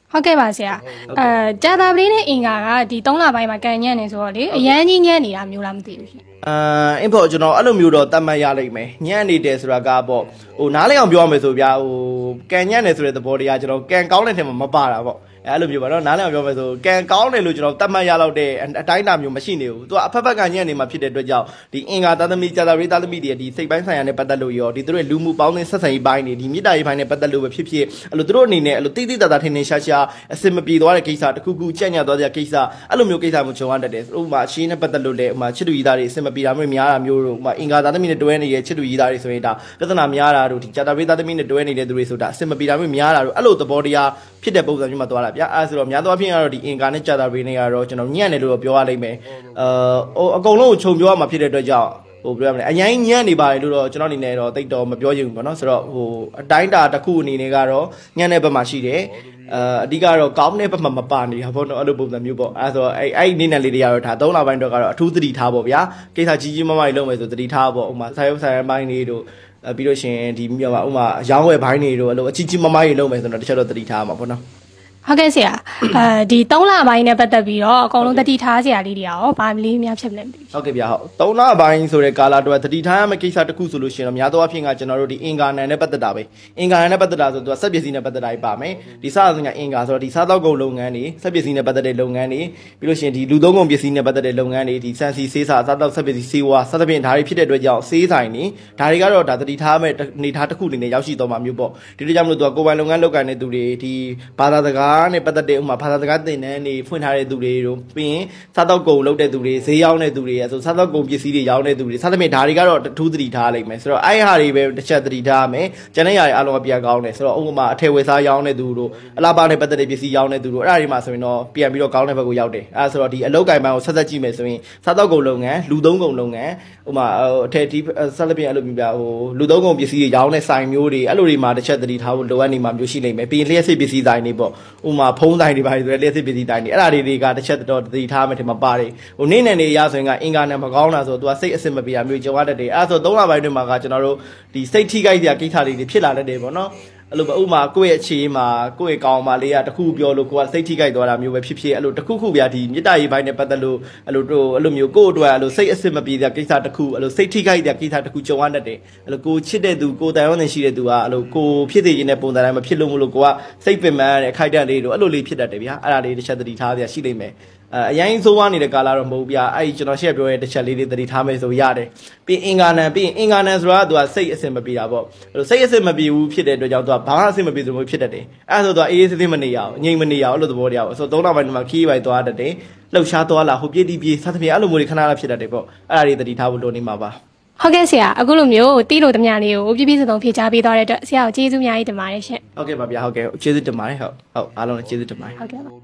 ဟုတ်ကဲ့ပါဆရာကြာတာပလေးနဲ့အင်္ဂါကဒီ3လပိုင်းမှာကန်ညံ့နေဆိုတော့လေအရန်ကြီးညံ့နေတာမျိုးလားမသိဘူးရှင်အင်းဖို့ကျွန်တော်အဲ့လိုမျိုးတော့တတ်မှတ်ရလိမ့်မယ်ညံ့နေတယ်ဆိုတာကပေါ့ဟိုနားလည်အောင်ပြောရမယ်ဆိုဗျာဟိုကန်ညံ့နေဆိုတဲ့သဘောတရားကျွန်တော်ကန်ကောင်းတဲ့ထဲမှာမပါတာပေါ့အဲ့လိုမျိုးပါတော့နားလည်အောင်ပြောမယ်ဆိုကန်ကောင်းတယ်လို့ကျွန်တော်တတ်မှတ်ရလောက်တဲ့အတိုင်းအတာမျိုးမရှိနေဘူးသူကအဖက်ဖက်ကညံ့နေမှာဖြစ်တဲ့အတွက်ကြောင့်ဒီအင်္ဂါသားသမီးကြာတာရေးသားသမီးတွေဒီစိတ်ပိုင်းဆိုင်ရာနဲ့ပတ်သက်လို့ရောဒီသူတို့လူမှုပေါင်းသင်းဆက်ဆံရေးပိုင်းတွေဒီမြေတားရေးပိုင်းနဲ့ပတ်သက်လို့ပဲဖြစ်ဖြစ်အဲ့လိုသူတို့အနေနဲ့အဲ့လိုတိတိတတ်တာထင်ထင်ရှားရှားအစင်မပြေသွားတဲ့ကိစ္စတစ်ခုခုကြက်ညက်သွားတဲ့ကိစ္စအဲ့လိုမျိုးကိစ္စမျိုးခြုံရတတ်တယ်ဥပမာအရှင်းနဲ့ပတ်သက်လို့လည်းဥပမာချစ်သူရေးသားတွေအစင်မပြေတာမျိုးများတာမျိုးတို့ဥပမာအင်္ဂါသားသမီးနဲ့တွဲနေတဲ့ချစ်သူရေးသားတွေဆိုရင်ဒါပြဿနာများတာတို့ဒီကြာတာရေးသားသမီးနဲ့တွဲနေတဲ့သူတွေဆိုတာအစင်မပြေတာမျိုးများတာတို့အဲ့လိုသဘောတရားဖြစ်တဲ့ပုံစံမျိုးမှာသွားတာဗျာအဲ့ဆိုတော့များသောအားဖြင့်ကတော့ဒီအင်္ဂါနဲ့ကြာတာရေးနေကတော့ကျွန်တော်ညံ့တယ်လို့ပြောရလိမ့်မယ်အကုန်လုံးကိုခြုံပြောရမှာဖြစ်တဲ့အတွက်ကြောင့်ဟိုပြောရမလဲအရင်ညံ့နေပါတယ်လို့တော့ကျွန်တော်အနေနဲ့တော့တိတ်တော့မပြောချင်ဘူးပေါ့နော်ဆိုတော့ဟိုအတိုင်းတာတစ်ခုအနေနဲ့ကတော့ညံ့တဲ့ဘက်မှာရှိတယ်အဓိကတော့ကောင်းတဲ့ဘက်မှာမပါနေတာပေါ့နော်အဲ့လိုပုံစံမျိုးပေါ့အဲ့ဆိုအဲ့နေနဲ့လေးတွေကတော့ဒါ3လပိုင်းတော့ကတော့အထူးသတိထားပေါ့ဗျာကိစ္စကြီးကြီးမားမားကြီးလုပ်မယ်ဆိုသတိထားပေါ့ဥမာဆိုင်ရုပ်ဆိုင်ရပိုင်းတွေတို့ပြီးလို့ရှိရင်ဒီဥမာရောင်းဝယ်ဘိုင်းတွေတို့အဲ့လိုအကြီးကြီးမားမားကြီးလုပ်မယ်ဆိုတော့တစ်ချက်တော့သတိထားမှာပေါ့နော်ဟုတ်ကဲ့ဆရာဒီ3လပိုင်းနဲ့ပတ်သက်ပြီးတော့အကုန်လုံးသတိထားစရာလေးတွေရောဗာလေးများဖြစ်လဲမသိဘူးဟုတ်ကဲ့ဗျာဟုတ်3လပိုင်းဆိုတဲ့ကာလတော့သတိထားရမယ့်ကိစ္စတစ်ခုဆိုလို့ရှိရင်တော့များသောအားဖြင့်ကကျွန်တော်တို့ဒီအင်္ဂါနံနဲ့ပတ်သက်တာပဲအင်္ဂါနံနဲ့ပတ်သက်တာဆိုတော့စက်ပစ္စည်းနဲ့ပတ်သက်တာပါမယ်ဒီစားသုံးကအင်္ဂါဆိုတော့ဒီစားသောက်ကုန်လုပ်ငန်းတွေစက်ပစ္စည်းနဲ့ပတ်သက်တဲ့လုပ်ငန်းတွေပြီးလို့ရှိရင်ဒီလူသုံးကုန်ပစ္စည်းနဲ့ပတ်သက်တဲ့လုပ်ငန်းတွေဒီစံစီဆေးစာစားသောက်စက်ပစ္စည်းဆေးဝါးစသဖြင့်ဒါတွေဖြစ်တဲ့အတွက်ကြောင့်ဆေးဆိုင်တွေဒါတွေကတော့ဒါသတိထားရမယ့်အနေထားတစ်ခုအနေနဲ့ရောက်ရှိသွားမှာမျိုးပေါ့ဒီလိုကြောင့်မလို့သူကကိုယ်ပိုင်လုပ်ငန်းလုပ်ကိုင်တဲ့သူတွေဒီဘာသာစကားနဲ့ပတ်သက်တဲ့ဘာသာစကားသင်တန်းတွေဖွင့်ထားတဲ့သူတွေတို့ပြီးရင်စားတော့ကုန်လုပ်တဲ့သူတွေဈေးရောင်းတဲ့သူတွေဆိုစားတော့ကုန်ပစ္စည်းတွေရောင်းတဲ့သူတွေစသဖြင့်ဒါတွေကတော့ထူးသတိထားလိုက်မယ်ဆိုတော့အဲ့ဟာတွေပဲတစ်ချက်သတိထားရမယ်ကျန်တဲ့ຢာတွေအလုံးအပြတ်ကောင်းတယ်ဆိုတော့ဥပမာအထည်ဝယ်စားရောင်းတဲ့သူတို့အလားပါနဲ့ပတ်သက်တဲ့ပစ္စည်းရောင်းတဲ့သူတို့အဲ့ဒါတွေမှာဆိုရင်တော့ပြန်ပြီးတော့ကောင်းတဲ့ဘက်ကိုရောက်တယ်အဲ့ဒါဆိုတော့ဒီအလုပ်ကိုင်ပိုင်းကိုဆက်ဆက်ကြည့်မယ်ဆိုရင်စားတော့ကုန်လုပ်ငန်းလူသုံးကုန်လုပ်ငန်းဥပမာအထည်ဒီဆက်လက်ပြင်အဲ့လိုမျိုးပြဟိုလူသုံးကုန်ပစ္စည်းတွေရောင်းတဲ့ဆိုင်မျိုးတွေအဲ့လိုတွေမှာတစ်ချက်သတိထားဖို့လိုအပ်နေမှာမျိုးရှိနေမယ်ပြီးရင်လျှက်စစ်ပစ္စည်းဆိုင်တွေပေါ့ဥပမာဖုံးဆိုင်တွေပါဆိုတဲ့လျှက်စစ်ပစ္စည်းတိုင်းတွေအဲ့ဒါတွေကတစ်ချက်တော့သတိထားမယ်ထင်မှာပါတယ်ဟိုနေ့နဲ့နေရဆိုရင်ကအင်္ဂါနဲ့မကောင်းတာဆိုတော့သူကစိတ်အစစ်မပြေတာမျိုးကြုံရတတ်တယ်အဲ့ဒါဆို3လပိုင်းတွင်မှာကကျွန်တော်တို့ဒီစိတ်ထိခိုက်စရာကိစ္စတွေဖြစ်လာတတ်တယ်ပေါ့နော်အဲ့လိုဥမာကိုယ့်ရဲ့အခြေမှာကိုယ့်ရဲ့ကောင်းမလေးကတခုပြောလို့ကိုကစိတ်ထိခိုက်သွားတာမျိုးပဲဖြစ်ဖြစ်အဲ့လိုတခုခုဗျာဒီမြေတားရေးပိုင်းနဲ့ပတ်သက်လို့အဲ့လိုမျိုးကိုယ့်အတွက်အဲ့လိုစိတ်အစစ်မပြေတဲ့ကိစ္စတခုအဲ့လိုစိတ်ထိခိုက်တဲ့ကိစ္စတခုကြုံရတတ်တယ်အဲ့လိုကိုချစ်တဲ့သူကိုတိုင်ဝမ်နေရှိတဲ့သူကအဲ့လိုကိုဖြစ်စေခြင်းတဲ့ပုံစံတိုင်းမဖြစ်လို့မလို့ကိုကစိတ်ပင်ပန်းတဲ့အခိုက်အတန့်လေးတို့အဲ့လိုလေးဖြစ်တတ်တယ်ဗျာအဲ့ဒါလေးတစ်ချက်သတိထားစရာရှိလိမ့်မယ်အရင်ဆိုးဝါးနေတဲ့ကာလတော့မဟုတ်ဗျာအဲ့ကျွန်တော်ရှေ့ပြောတဲ့တစ်ချက်လေးတွေသတိထားမယ်ဆိုရတယ်ပြီးအင်္ဂါနံဆိုတာကသူကစိတ်အစစ်မပြေတာပေါ့အဲ့လိုစိတ်အစစ်မပြေဘူးဖြစ်တဲ့အတွက်ကြောင့်သူကဘာမှအစစ်မပြေသလိုဖြစ်တတ်တယ်အဲ့ဒါဆိုသူကအေးအေးဆေးဆေးမနေရအောင်ငြိမ်မနေရအောင်အဲ့လိုသဘောတရားပေါ့ဆိုတော့3လပိုင်းမှာခီးပိုင်းသွားတတ်တယ်လှုပ်ရှားသွားလာဟိုပြေးတီးပြေးစသဖြင့်အဲ့လိုမျိုးတွေခဏခဏဖြစ်တတ်တယ်ပေါ့အဲ့ဒါတွေသတိထားဖို့လိုနေမှာပါဟုတ်ကဲ့ဆရာအခုလိုမျိုးတီးလို့တမလေးကိုပြပြစုံစုံဖြေချပေးသွားတဲ့အတွက်ဆရာကိုကျေးဇူးအများကြီးတင်ပါတယ်ရှင်ဟုတ်ကဲ့ပါဗျာဟုတ်ကဲ့ကျေးဇူးတင်ပါတယ်ဟုတ်အားလုံးလည်းကျေးဇူးတင်ပါတယ်ဟုတ်ကဲ့ပါ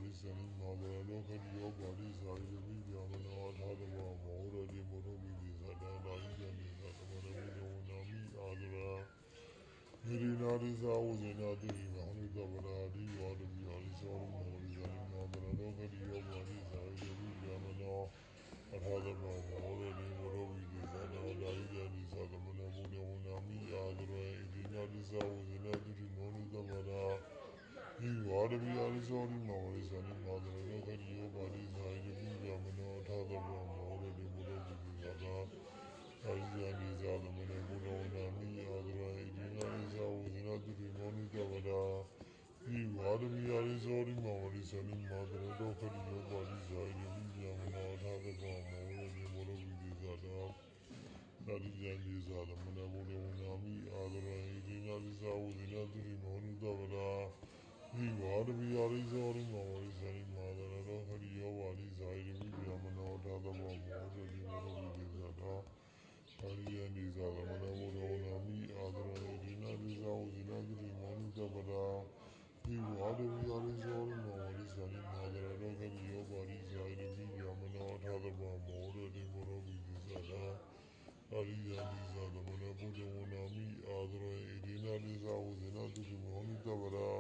ဒီနာဒီဇာဝဇနာဒီမာနိတဗရာဒီဝါဒဘီအလီဇောမောလီဇာနီမာဒရာလောကဒီယောမာဒီဇာဒီဘီယာမနောအထာဒဘောမောရဒီဝရောဘီဒီဇာနာဒါရီဒီဇာသမနဘူဒေဝနာမီအာဒရဒီနာဒီဇာဝဇနာဒီမောနိတဗရာဒီဝါဒဘီအလီဇောဒီမောလီဇာနီမာဒရာလောကဒီယောမာဒီဇာဒီဘီယာမနောအထာဒဘောမောရဒီဝရောဘီဒီဇာနာဒါရီဒီဇာသမနဘူဒေဝနာမီအာဒရဒီနာဒီဇာဝဇနာဒီမောနိတဗရာဒီဝါဒဘီအလီဇောဒီမောလီဇာနီမာဒရာလောကဒီယောမာဒီဇာဒီဘီယာမနောအထာဒဘောမောရဒီဝရောဘီဒီဇာနာဒါရီဒီဇာသမနဘူဒေဝနာမီအာဒရဒီနာဒီဇာဝဇနာဒီမောနိတဗရာဒီဝါဒဘီအလီဇောဒီမောလီဇာနီမာဒရာလောကဒီယောမာဒီဇာဒီဘီယာမနောအထာဒဘောမောရဒီဝရောဘီဒီဇာနာဒါရီဒီဇာသမနဘူဒေဝနာမီအာဒရဒီနာဒီဇာဝဇနာဒီမောနိတဗရာဒီဝါဒဘီအလီဇောဒီမောလီဇာနီမာဒရာလောကဒီယောမာဒီဇာဒီဘီယာမနောအထာဒဘောမောရဒီဝရောဘီဒီဇာနာဒါရီဒီဇာသမနဘူဒေဝနာမီအာဒရဒီနာဒီဇာဝဇနာဒီမောနိတဗရာ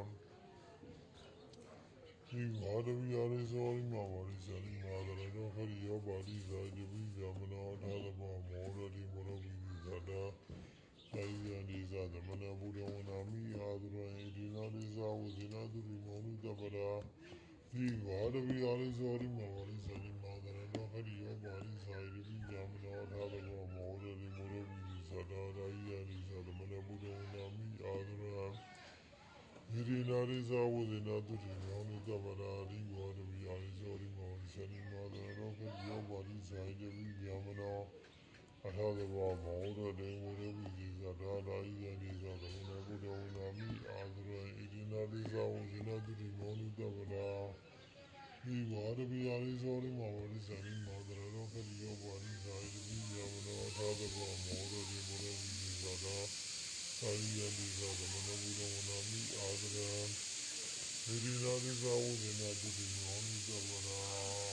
ဒီဝါဒဘီအလီဇောဒီမောလီဇာနီမာဒရာလောကဒီယောမာဒီဇာဒီဘီယာမနောအထာဒဘောမောရဒီဝရောဘီဒီဇာနာဒါရီဒီဇာသမနဘူဒေဝနာမီအာဒရဒီနာဒီဇာဝဇနာဒီမောနိတ bara di vada vi ali zori mawali sani madara no hari yo bari sairi vi jamna thada go mawda ri moro vi sada da iya ri sada mana budo nami adra Hirina ri zawo zina duri mawni tabara di vada vi ali zori mawali sani madara no hari yo bari sairi vi jamna thada go mawda ri moro vi sada da iya ri sada mana budo nami adra hirina ri zawo zina duri mawni tabara Di vada vi ali zori mawali sani madara no hari yo bari sairi vi jamna thada go mawda ri moro vi sada Saya di sana mana bulan nami adra, hari nari zawo zina di nami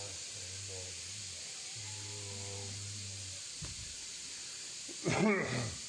jabara.